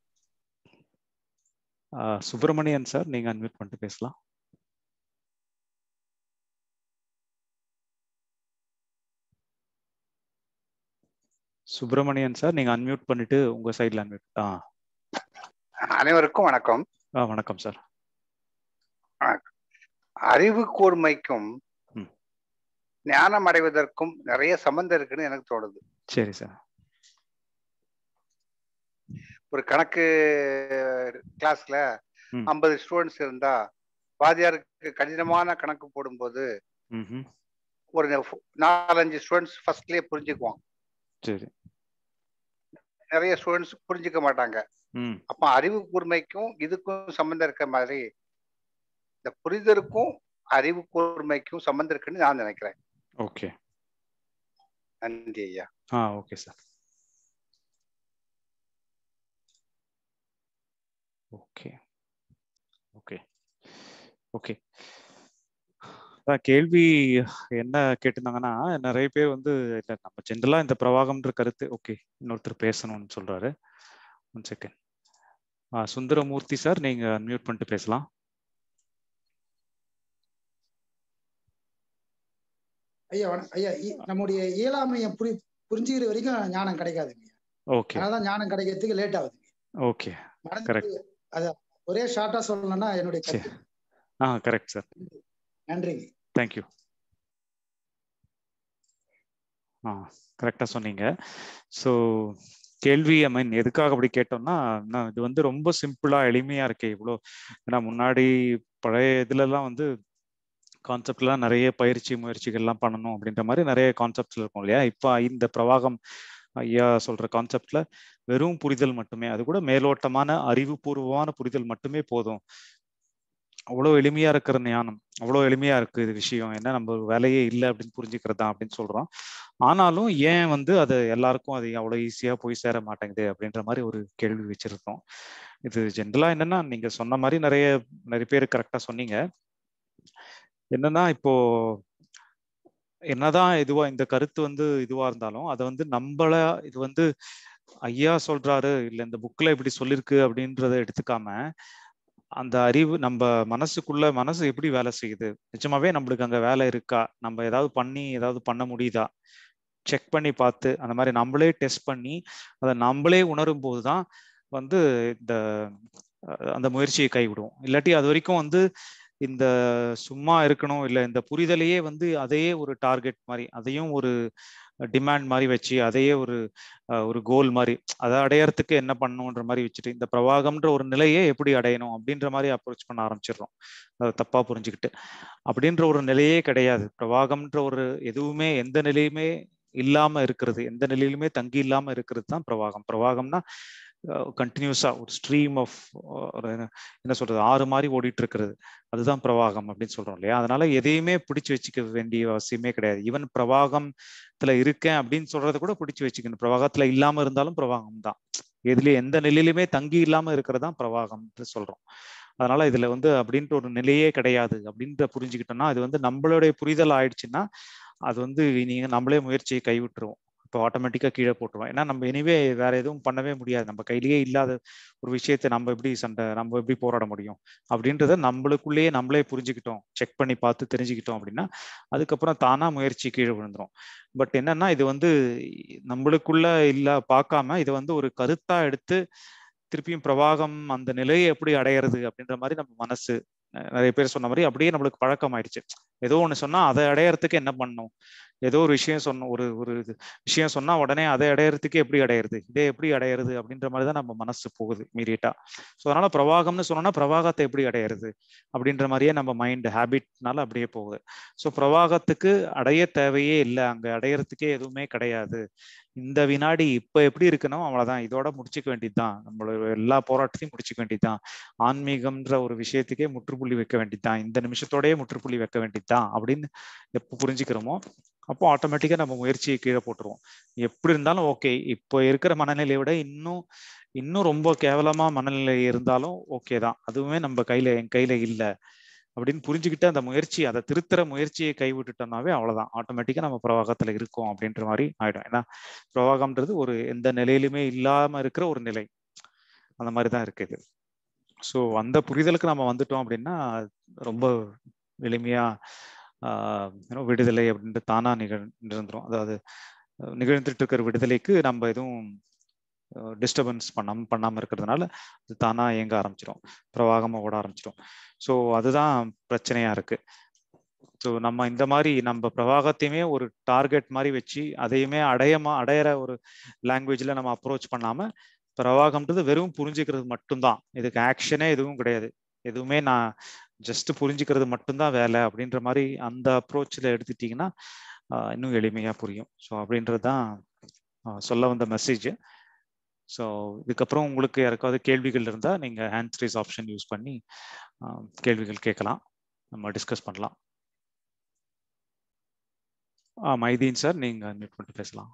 Subramanian sir, நீங்க அன்மியூட் பண்ணிட்டு பேசலாம். சுப்பிரமணியன் சார், நீங்க அன்மியூட் பண்ணிட்டு உங்க சைடுல அன்மியூட். ஆ அனைவருக்கும் வணக்கம். ஆ வணக்கம் சார். அறிவு கூர்மைக்கும் ஞானம் அடைவதற்கும் நிறைய சம்பந்தம் இருக்குன்னு எனக்கு தோணுது. சரி சார். ஒரு கணக்கு கிளாஸ்ல ஐம்பது ஸ்டூடெண்ட்ஸ் இருந்தா வாத்தியாருக்கு கடினமான கணக்கு போடும்போது ஒரு நாலஞ்சு ஸ்டூடெண்ட்ஸ் ஃபர்ஸ்ட்லயே புரிஞ்சுக்குவான். சரி. நிறைய ஸ்டூடெண்ட்ஸ் புரிஞ்சுக்க மாட்டாங்க. அப்ப அறிவு கூர்மைக்கும் இதுக்கும் சம்பந்தம் இருக்க மாதிரி இந்த புரிதலுக்கும் அறிவு கூர்மைக்கும் சம்பந்தம் இருக்குன்னு நான் நினைக்கிறேன். ஓகே, நன்றி ஐயா. ஆ okay sir. Okay okay okay கேள்வி என்ன கேட்டிருந்தாங்கன்னா, நிறைய பேர் வந்து இல்லை நம்ம ஜென்ரலா இந்த பிரவாகம்ன்ற கருத்து. ஓகே, இன்னொருத்தர் பேசணும்னு சொல்றாரு. One second. ஆ சுந்தரமூர்த்தி சார், நீங்க அன்மியூட் பண்ணிட்டு பேசலாம். ஐயா ஐயா நம்முடைய இயலாமையை புரி புரிஞ்சுக்கிற வரைக்கும் ஞானம் கிடைக்காதுங்க. ஓகே, அதனாலதான் ஞானம் கிடைக்கிறதுக்கு லேட் ஆகுது. Okay, correct. அத ஒரே ஷார்ட்டா சொல்லணும்னா என்னுடைய கருத்து. ஆ கரெக்ட் சார். நன்றிங்க. தேங்க்யூ. ஆ கரெக்டா சொன்னீங்க. ஸோ கேள்வி ஐ மீன் எதுக்காக அப்படி கேட்டோம்னா, இது வந்து ரொம்ப சிம்பிளா எளிமையா இருக்கு இவ்வளோ. ஏன்னா முன்னாடி பழைய இதுலலாம் வந்து கான்செப்ட்லாம் நிறைய பயிற்சி முயற்சிகள்லாம் பண்ணணும் அப்படின்ற மாதிரி நிறைய கான்செப்ட்ல இருக்கும் இல்லையா. இப்போ இந்த பிரவாகம் ஐயா சொல்ற கான்செப்ட்ல வெறும் புரிதல் மட்டுமே, அது கூட மேலோட்டமான அறிவுபூர்வமான புரிதல் மட்டுமே போதும். அவ்வளோ எளிமையா இருக்கிற ஞானம், அவ்வளோ எளிமையா இருக்கு இது விஷயம். என்ன நம்ம வேலையே இல்லை அப்படின்னு புரிஞ்சுக்கிறதா அப்படின்னு சொல்றோம். ஆனாலும் ஏன் வந்து அது எல்லாருக்கும் அது அவ்வளோ ஈஸியா போய் சேர மாட்டேங்குது அப்படின்ற மாதிரி ஒரு கேள்வி வச்சிருக்கோம். இது ஜென்ரலா என்னன்னா, நீங்க சொன்ன மாதிரி நிறைய நிறைய பேர் கரெக்டா சொன்னீங்க. என்னன்னா இப்போ என்னதான் இதுவா இந்த கருத்து வந்து இதுவா இருந்தாலும் அதை வந்து நம்மள இது வந்து ஐயா சொல்றாரு இல்லை இந்த புக்ல இப்படி சொல்லிருக்கு அப்படின்றத எடுத்துக்காம, அந்த அறிவு நம்ம மனசுக்குள்ள மனசு எப்படி வேலை செய்யுது, நிஜமாவே நம்மளுக்கு அங்க வேலை இருக்கா, நம்ம ஏதாவது பண்ணி ஏதாவது பண்ண முடியுதா செக் பண்ணி பார்த்து அந்த மாதிரி நம்மளே டெஸ்ட் பண்ணி அதை நம்மளே உணரும் போதுதான் வந்து இந்த அந்த முயற்சியை கைவிடுவோம். இல்லாட்டி அது வரைக்கும் வந்து இந்த சும்மா இருக்கணும் இல்லை இந்த புரிதலையே வந்து அதையே ஒரு டார்கெட் மாதிரி, அதையும் ஒரு டிமாண்ட் மாதிரி வச்சு, அதையே ஒரு ஒரு கோல் மாதிரி, அதை அடையறதுக்கு என்ன பண்ணணுன்ற மாதிரி வச்சுட்டு இந்த பிரவாகம்ன்ற ஒரு நிலையே எப்படி அடையணும் அப்படின்ற மாதிரி அப்ரோச் பண்ண ஆரம்பிச்சிடுறோம். அதை தப்பா புரிஞ்சுக்கிட்டு அப்படின்ற ஒரு நிலையே கிடையாது. பிரவாகம்ன்ற ஒரு எதுவுமே எந்த நிலையுமே இல்லாம இருக்கிறது, எந்த நிலையிலுமே தங்கி இல்லாம இருக்கிறது தான் பிரவாகம். பிரவாகம்னா கண்டினியூஸா ஒரு ஸ்ட்ரீம் ஆஃப் என்ன சொல்றது ஆறு மாதிரி ஓடிட்டு இருக்கிறது, அதுதான் பிரவாகம் அப்படின்னு சொல்றோம் இல்லையா. அதனால எதையுமே பிடிச்சு வச்சுக்க வேண்டிய அவசியமே கிடையாது. ஈவன் பிரவாகத்துல இருக்கேன் அப்படின்னு சொல்றதை கூட பிடிச்சு வச்சுக்கணும். பிரவாகத்துல இல்லாம இருந்தாலும் பிரவாகம் தான். எதுலயும் எந்த நிலையிலுமே தங்கி இல்லாம இருக்கிறதான் பிரவாகம் சொல்றோம். அதனால இதுல வந்து அப்படின்ற ஒரு நிலையே கிடையாது அப்படின்ற புரிஞ்சுக்கிட்டோம்னா, அது வந்து நம்மளுடைய புரிதல் ஆயிடுச்சுன்னா அது வந்து நீங்க நம்மளே முயற்சியை கைவிட்டுருவோம். இப்போ ஆட்டோமேட்டிக்கா கீழே போட்டுருவோம். ஏன்னா நம்ம இனிமே வேற எதுவும் பண்ணவே முடியாது. நம்ம கையிலேயே இல்லாத ஒரு விஷயத்தை நம்ம எப்படி சண்டை நம்ம எப்படி போராட முடியும் அப்படின்றத நம்மளுக்குள்ளேயே நம்மளே புரிஞ்சுக்கிட்டோம், செக் பண்ணி பார்த்து தெரிஞ்சுக்கிட்டோம் அப்படின்னா அதுக்கப்புறம் தானா முயற்சி கீழே விழுந்துரும். பட் என்னன்னா இது வந்து நம்மளுக்குள்ள இல்ல பார்க்காம இதை வந்து ஒரு கருத்தா எடுத்து திருப்பியும் பிரவாகம் அந்த நிலையை எப்படி அடையிறது அப்படின்ற மாதிரி நம்ம மனசு நிறைய பேர் சொன்ன மாதிரி அப்படியே நம்மளுக்கு பழக்கம் ஆயிடுச்சு. ஏதோ ஒண்ணு சொன்னா அதை அடையறதுக்கு என்ன பண்ணணும், ஏதோ ஒரு விஷயம் சொன்ன ஒரு ஒரு விஷயம் சொன்னா உடனே அதை அடையறதுக்கு எப்படி அடையிறது, இதே எப்படி அடையிறது அப்படின்ற மாதிரிதான் நம்ம மனசு போகுது இமீடியட்டா. ஸோ அதனால பிரவாகம்னு சொன்னோம்னா பிரவாகத்தை எப்படி அடையிறது அப்படின்ற மாதிரியே நம்ம மைண்ட் ஹேபிட்னால அப்படியே போகுது. ஸோ பிரவாகத்துக்கு அடைய தேவையே இல்லை, அங்க அடையறதுக்கே எதுவுமே கிடையாது. இந்த வினாடி இப்ப எப்படி இருக்கணும் அவ்வளவுதான், இதோட முடிச்சுக்க வேண்டியதுதான், நம்மளோட எல்லா போராட்டத்தையும் முடிச்சுக்க வேண்டியதுதான், ஆன்மீகம்ன்ற ஒரு விஷயத்துக்கே முற்றுப்புள்ளி வைக்க வேண்டியதுதான், இந்த நிமிஷத்தோடய முற்றுப்புள்ளி வைக்க வேண்டியதுதான் அப்படின்னு எப்போ புரிஞ்சுக்கிறோமோ அப்போ ஆட்டோமேட்டிக்கா நம்ம முயற்சியை கீழே போட்டுருவோம். எப்படி இருந்தாலும் ஓகே, இப்போ இருக்கிற மனநிலையை விட இன்னும் இன்னும் ரொம்ப கேவலமா மனநிலை இருந்தாலும் ஓகே தான், அதுவுமே நம்ம கையில என் கையில இல்லை அப்படின்னு புரிஞ்சுக்கிட்டு அந்த முயற்சி அதை திருத்துற முயற்சியை கைவிட்டுட்டோம்னாவே அவ்வளவுதான், ஆட்டோமேட்டிக்கா நம்ம பிரவாகத்துல இருக்கோம் அப்படின்ற மாதிரி ஆயிடும். ஏன்னா பிரவாகம்ன்றது ஒரு எந்த நிலையிலுமே இல்லாம இருக்கிற ஒரு நிலை, அந்த மாதிரிதான் இருக்குது. ஸோ அந்த புரிதலுக்கு நம்ம வந்துட்டோம் அப்படின்னா ரொம்ப எளிமையா ஆஹ் விடுதலை அப்படின்ட்டு தானா நிகழ் நிகழ்ந்துரும். அதாவது நிகழ்ந்துட்டு இருக்கிற விடுதலைக்கு நம்ம எதுவும் டிஸ்டர்பன்ஸ் பண்ணாம பண்ணாம இருக்கிறதுனால அது தானா இயங்க ஆரம்பிச்சிடும், பிரவாகமா ஓட ஆரம்பிச்சிடும். ஸோ அதுதான் பிரச்சனையா இருக்கு. ஸோ நம்ம இந்த மாதிரி நம்ம பிரவாகத்தையுமே ஒரு டார்கெட் மாதிரி வச்சு அதையுமே அடையமா அடையிற ஒரு லாங்குவேஜ்ல நம்ம அப்ரோச் பண்ணாம, பிரவாகம்ன்றது வெறும் புரிஞ்சுக்கிறது மட்டும்தான், இதுக்கு ஆக்ஷனே எதுவும் கிடையாது, எதுவுமே நான் ஜஸ்ட் புரிஞ்சுக்கிறது மட்டும்தான் வேலை அப்படின்ற மாதிரி அந்த அப்ரோச்சில் எடுத்துட்டீங்கன்னா இன்னும் எளிமையா புரியும். ஸோ அப்படின்றது தான் சொல்ல வந்த மெசேஜ். ஸோ இதுக்கப்புறம் உங்களுக்கு யாருக்காவது கேள்விகள் இருந்தால் நீங்கள் ஹேண்ட் ரேஸ் ஆப்ஷன் யூஸ் பண்ணி கேள்விகள் கேட்கலாம், நம்ம டிஸ்கஸ் பண்ணலாம். ஆ மைதீன் சார், நீங்க மியூட் பண்ணிட்டு பேசலாம்.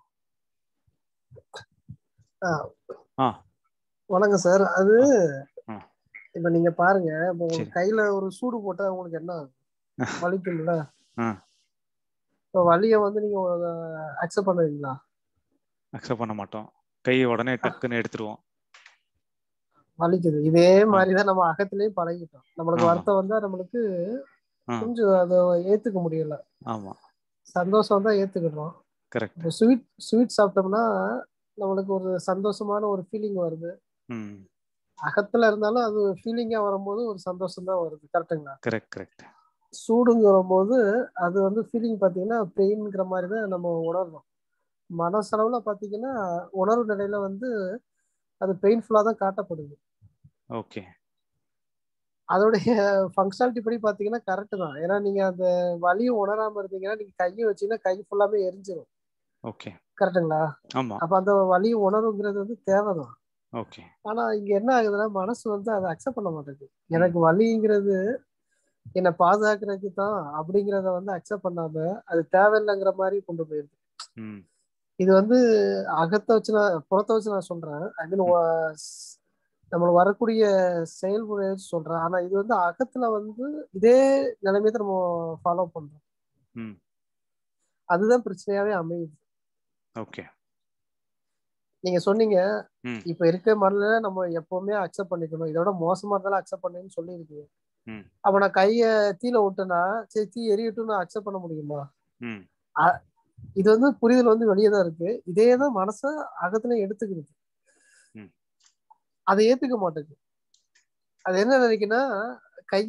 ஆ வணக்கம் சார். அது இப்ப நீங்க பாருங்க, இப்போ உங்களுக்கு கையில ஒரு சூடு போட்டா உங்களுக்கு என்ன வலிக்கும்ல? இப்போ வலியை வந்து நீங்க அக்செப்ட் பண்ணுவீங்களா? அக்செப்ட் பண்ண மாட்டோம், கையை உடனே டக்குன்னு எடுத்துருவோம். வலிக்குது. இதே மாதிரிதான் நம்ம அகத்திலேயே பழகிட்டோம். நம்மளுக்கு வருத்தம் வந்தா நம்மளுக்கு கொஞ்சம் அதை ஏத்துக்க முடியல. ஆமா, சந்தோஷம் தான் ஏத்துக்கிடுறோம். கரெக்ட். ஸ்வீட் ஸ்வீட் சாப்பிட்டோம்னா நம்மளுக்கு ஒரு சந்தோஷமான ஒரு ஃபீலிங் வருது. அகத்துல இருந்தாலும் அது ஃபீலிங்கா வரும்போது ஒரு சந்தோஷம் தான் வருது. கரெக்டுங்களா? Correct correct. சூடுங்கிற போது அது வந்து ஃபீலிங் பாத்தீங்கன்னா பெயின்ங்கிற மாதிரி தான் நம்ம உணர்றோம். மனசளவுல பாத்தீங்கன்னா உணர்வு நிலையில வந்து அது பெயின்ஃபுல்லா தான் காட்டப்படுது. ஓகே. அதோடைய ஃபங்க்ஷனாலிட்டி படி பாத்தீங்கன்னா கரெக்ட் தான். ஏன்னா நீங்க அந்த வலியை உணராம இருந்தீங்கன்னா நீங்க கையை வச்சீங்கன்னா கை ஃபுல்லாமே எரிஞ்சிடும். ஓகே, கரெக்டுங்களா? ஆமா. அப்ப அந்த வலியை உணர்வுங்கிறது வந்து தேவைதான். ஓகே. ஆனா இங்க என்ன ஆகுதுன்னா மனசு வந்து அதை அக்செப்ட் பண்ண மாட்டேங்குது. எனக்கு வலிங்கிறது என்னை பாதுகாக்கிறதுக்கு தான் அப்படிங்கிறத வந்து அக்செப்ட் பண்ணாம அது தேவையில்லைங்கிற மாதிரி கொண்டு போயிருது. இது வந்து அகத்தை வச்சு நான் புறத்தை வச்சு நான் சொல்றேன், ஐ மீன் நம்மளுக்கு வரக்கூடிய செயல்முறையை வச்சு சொல்றேன். ஆனா இது வந்து அகத்துல வந்து இதே நிலைமையை நம்ம ஃபாலோ பண்றோம். அதுதான் பிரச்சனையாவே அமையுது. ஓகே. நீங்க சொன்னீங்க இப்ப இருக்க மாதிரில நம்ம எப்பவுமே அக்செப்ட் பண்ணிக்கணும், இதோட மோசமா இருந்தாலும் அக்செப்ட் பண்ணேன்னு சொல்லி இருக்கீங்க. அப்ப நான் கைய தீல விட்டேன்னா சரி தீ எரியட்டும் நான் அக்செப்ட் பண்ண முடியுமா? இது வந்து புரிதல் வந்து வெளியே தான் இருக்கு. இதேதான் மனச அகத்துல எடுத்துக்கிறது, அதை ஏத்துக்க மாட்டேங்குது. அது என்ன நினைக்குன்னா கை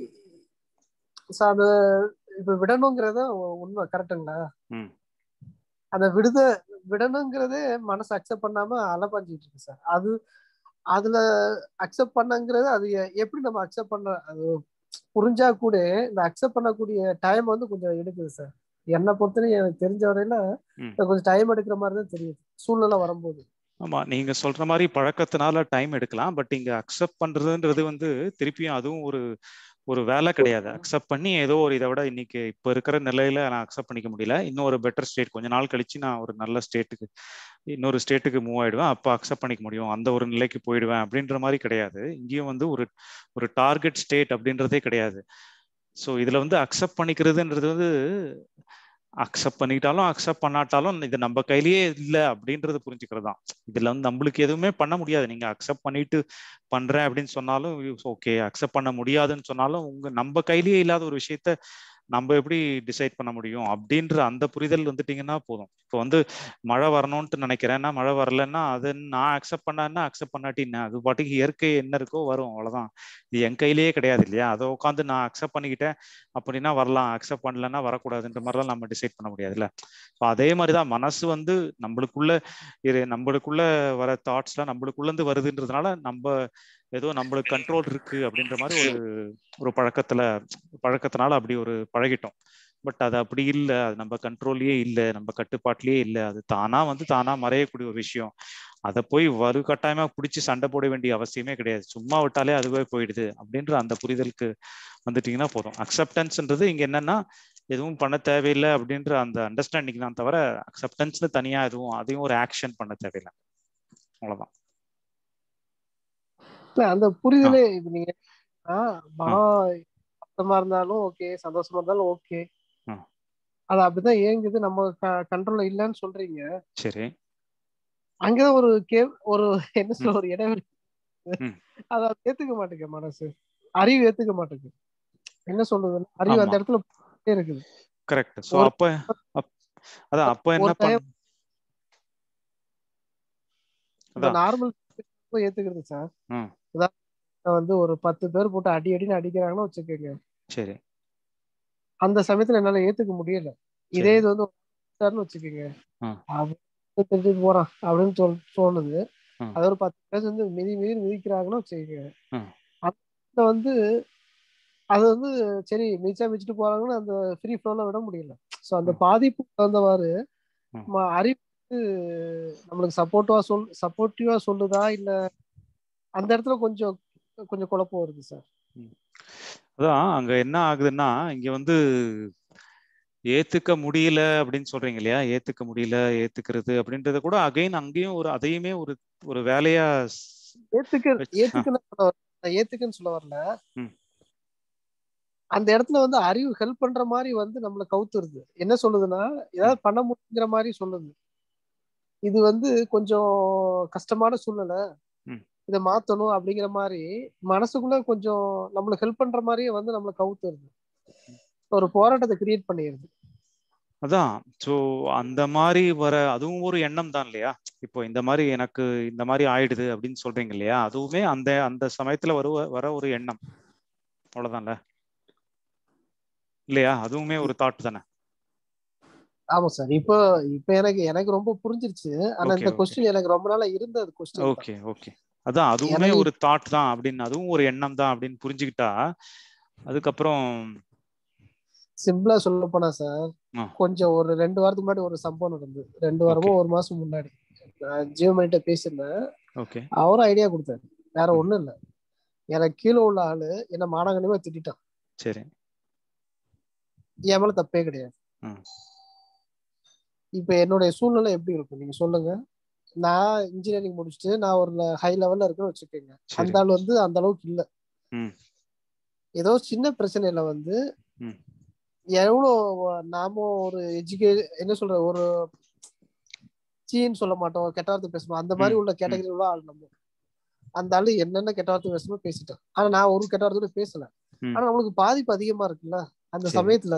அத இப்ப விடணுங்கிறத உண்மை. கரெக்டுங்களா? அந்த விடுத விடணுங்கிறதே மனசு அக்செப்ட் பண்ணாம அலப்பாஞ்சிட்டு இருக்கு சார். அது அதுல அக்செப்ட் பண்ணங்கிறது அது எப்படி நம்ம அக்செப்ட் பண்ற அது புரிஞ்சா கூட இந்த அக்செப்ட் பண்ணக்கூடிய டைம் வந்து கொஞ்சம் எடுக்குது சார். என்னை பொறுத்தவரைக்கும் எனக்கு தெரிஞ்ச வரையில கொஞ்சம் டைம் எடுக்கிற மாதிரி தான் தெரியுது சூழ்நிலை வரும்போது. ஆமா, நீங்க சொல்ற மாதிரி பழக்கத்தினால டைம் எடுக்கலாம். பட் இங்க அக்செப்ட் பண்றதுன்றது வந்து திருப்பியும் அதுவும் ஒரு ஒரு வேலை கிடையாது. அக்செப்ட் பண்ணி ஏதோ ஒரு இதை விட இன்னைக்கு இப்போ இருக்கிற நிலையில நான் அக்செப்ட் பண்ணிக்க முடியல, இன்னும் ஒரு பெட்டர் ஸ்டேட் கொஞ்ச நாள் கழிச்சு நான் ஒரு நல்ல ஸ்டேட்டுக்கு இன்னொரு ஸ்டேட்டுக்கு மூவ் ஆயிடுவேன், அப்போ அக்செப்ட் பண்ணிக்க முடியும், அந்த ஒரு நிலைக்கு போயிடுவேன் அப்படின்ற மாதிரி கிடையாது. இங்கேயும் வந்து ஒரு ஒரு டார்கெட் ஸ்டேட் அப்படின்றதே கிடையாது. ஸோ இதுல வந்து அக்செப்ட் பண்ணிக்கிறதுன்றது வந்து அக்செப்ட் பண்ணிக்கிட்டாலும் அக்செப்ட் பண்ணாட்டாலும் இது நம்ம கையிலேயே இல்லை அப்படின்றது புரிஞ்சுக்கிறது தான். இதுல வந்து நம்மளுக்கு எதுவுமே பண்ண முடியாது. நீங்க அக்செப்ட் பண்ணிட்டு பண்றேன் அப்படின்னு சொன்னாலும் ஓகே, அக்செப்ட் பண்ண முடியாதுன்னு சொன்னாலும் உங்க நம்ம கையிலேயே இல்லாத ஒரு விஷயத்த நம்ம எப்படி டிசைட் பண்ண முடியும் அப்படின்ற அந்த புரிதல் வந்துட்டீங்கன்னா போதும். இப்போ வந்து மழை வரணும்னு நினைக்கிறேன்னா மழை வரலன்னா அது நான் அக்செப்ட் பண்ணா அக்செப்ட் பண்ணாட்டின்னா அது பாட்டுக்கு இயற்கை என்ன இருக்கோ வரும், அவ்வளவுதான். இது என் கையிலேயே கிடையாது இல்லையா? அதை உட்காந்து நான் அக்செப்ட் பண்ணிக்கிட்டேன் அப்படின்னா வரலாம், அக்செப்ட் பண்ணலன்னா வரக்கூடாதுன்ற மாதிரிலாம் நம்ம டிசைட் பண்ண முடியாதுல்ல. ஸோ அதே மாதிரிதான் மனசு வந்து நம்மளுக்குள்ள இரு நம்மளுக்குள்ள வர தாட்ஸ்லாம் நம்மளுக்குள்ள இருந்து வருதுன்றதுனால நம்ம ஏதோ நம்மளுக்கு கண்ட்ரோல் இருக்கு அப்படின்ற மாதிரி ஒரு ஒரு பழக்கத்துல பழக்கத்தினால அப்படி ஒரு பழகிட்டோம். பட் அது அப்படி இல்லை, அது நம்ம கண்ட்ரோல்லயே இல்லை, நம்ம கட்டுப்பாட்டிலேயே இல்லை, அது தானா வந்து தானா மறையக்கூடிய ஒரு விஷயம். அதை போய் வலு கட்டாயமா பிடிச்சி சண்டை போட வேண்டிய அவசியமே கிடையாது, சும்மா விட்டாலே அதுவே போயிடுது அப்படின்ற அந்த புரிதலுக்கு வந்துட்டீங்கன்னா போதும். அக்செப்டன்ஸ்ன்றது இங்க என்னன்னா எதுவும் பண்ண தேவையில்லை அப்படின்ற அந்த அண்டர்ஸ்டாண்டிங் தான் தவிர அக்செப்டன்ஸ்ல தனியா எதுவும் அதையும் ஒரு ஆக்ஷன் பண்ண தேவையில்லை, அவ்வளவுதான். அந்த புரிதலே இப்ப நீங்க கஷ்டமா இருந்தாலும் ஓகே, சந்தோஷமா இருந்தாலும் ஓகே, அது அப்படிதான் ஏங்குது, நம்ம கண்ட்ரோல்ல இல்லைன்னு சொல்றீங்க. சரி, அங்கதான் ஒரு கேவ் ஒரு என்ன சொல்ல ஒரு இடம் அத ஏத்துக்க மாட்டேங்க மனசு, அறிவு ஏத்துக்க மாட்டேங்குது. என்ன சொல்றது, அறிவு அந்த இடத்துல இருக்குது. கரெக்ட். சோ அப்ப அதான் அப்ப என்ன பண்ண இப்ப நார்மல் ஏத்துக்கிறது சார். வந்து ஒரு பத்து பேர் போட்டு அடி அடின்னு அடிக்கிறாங்கன்னு வச்சுக்கோங்க. சரி. அந்த சமயத்துல என்னால ஏத்துக்க முடியல. இதே இது வந்து வச்சுக்கோங்க, திட்டு போறான் அப்படின்னு சொல் தோணுது. அது ஒரு பத்து பேர் வந்து மிதி மிதி மிதிக்கிறாங்கன்னு வச்சுக்கோங்க. அதுல வந்து அது வந்து சரி மிதிச்சா மிதிச்சுட்டு போறாங்கன்னு அந்த ஃப்ரீ ஃப்ளோல விட முடியல. ஸோ அந்த பாதிப்பு தகுந்தவாறு அறிவு நம்மளுக்கு சப்போர்ட்டிவா சொல் சப்போர்ட்டிவா சொல்லுதா இல்ல அந்த இடத்துல கொஞ்சம் கொஞ்சம் குழப்பம் வருது சார். அதான் அங்க என்ன ஆகுதுன்னா, இங்க வந்து ஏத்துக்க முடியல அப்படின்னு சொல்றீங்க இல்லையா, ஏத்துக்க முடியல ஏத்துக்கிறது அப்படின்றத கூட அகைன் அங்கேயும் ஒரு அதையுமே ஒரு ஒரு வேலையா ஏத்துக்க ஏத்துக்க ஏத்துக்குன்னு சொல்ல வரல. அந்த இடத்துல வந்து அறிவு ஹெல்ப் பண்ற மாதிரி வந்து நம்மள கவுத்துருது. என்ன சொல்லுதுன்னா, ஏதாவது பண்ண முடியுங்கிற மாதிரி சொல்லுது. இது வந்து கொஞ்சம் கஷ்டமான சூழ்நிலை, இதை மாத்தணும் அப்படிங்கிற மாதிரி மனசுக்குள்ள கொஞ்சம் நம்மளுக்கு ஹெல்ப் பண்ற மாதிரியே வந்து நம்மளை கவுத்துருது. ஒரு போராட்டத்தை கிரியேட் பண்ணிடுது. அதான் சோ அந்த மாதிரி வர அதுவும் ஒரு எண்ணம் தான் இல்லையா. இப்போ இந்த மாதிரி எனக்கு இந்த மாதிரி ஆயிடுது அப்படின்னு சொல்றீங்க இல்லையா, அதுவுமே அந்த அந்த சமயத்துல வர வர ஒரு எண்ணம் அவ்வளவுதான்ல இல்லையா, அதுவுமே ஒரு தாட் தானே. ஆமா சார். இப்போ இப்போ எனக்கு எனக்கு ரொம்ப புரிஞ்சிருச்சு. ஆனா இந்த क्वेश्चन எனக்கு ரொம்ப நாளா இருந்த क्वेश्चन. ஓகே ஓகே அதான் அதுவுமே ஒரு தாட் தான் அப்படின்னு, அதுவும் ஒரு எண்ணம் தான் அப்படின்னு புரிஞ்சுக்கிட்டா அதுக்கப்புறம் சிம்பிளா சொல்ல போனா சார், கொஞ்சம் ஒரு ரெண்டு வாரத்துக்கு முன்னாடி ஒரு சம்பவம் நடந்தது. ரெண்டு வாரமோ ஒரு மாசம் முன்னாடி ஜீவமணிட்ட பேசியிருந்தேன். அவரும் ஐடியா கொடுத்தாரு. வேற ஒண்ணும் இல்லை, எனக்கு கீழே உள்ள ஆளு என்ன மானங்கனமா திட்டான். சரி. என் மேல தப்பே கிடையாது. இப்ப என்னுடைய சூழ்நிலை எப்படி இருக்கும் நீங்க சொல்லுங்க. நான் இன்ஜினியரிங் முடிச்சுட்டு நான் ஒரு ஹை லெவல்ல இருக்குன்னு வச்சுக்கோங்க. அந்த ஆள் வந்து அந்த அளவுக்கு இல்ல. ஏதோ சின்ன பிரச்சனையில வந்து எவ்வளோ நாம ஒரு எஜுகே என்ன சொல்ற ஒரு சீன்னு சொல்ல மாட்டோம், கெட்ட வார்த்தை பேசணும், அந்த மாதிரி உள்ள கேட்டகரி உள்ள ஆள் நம்ம. அந்த ஆளு என்னென்ன கெட்ட வார்த்தை பேசணும் பேசிட்டோம். ஆனா நான் ஒரு கெட்ட வார்த்தை பேசல. ஆனா நம்மளுக்கு பாதிப்பு அதிகமா இருக்குல்ல அந்த சமயத்துல.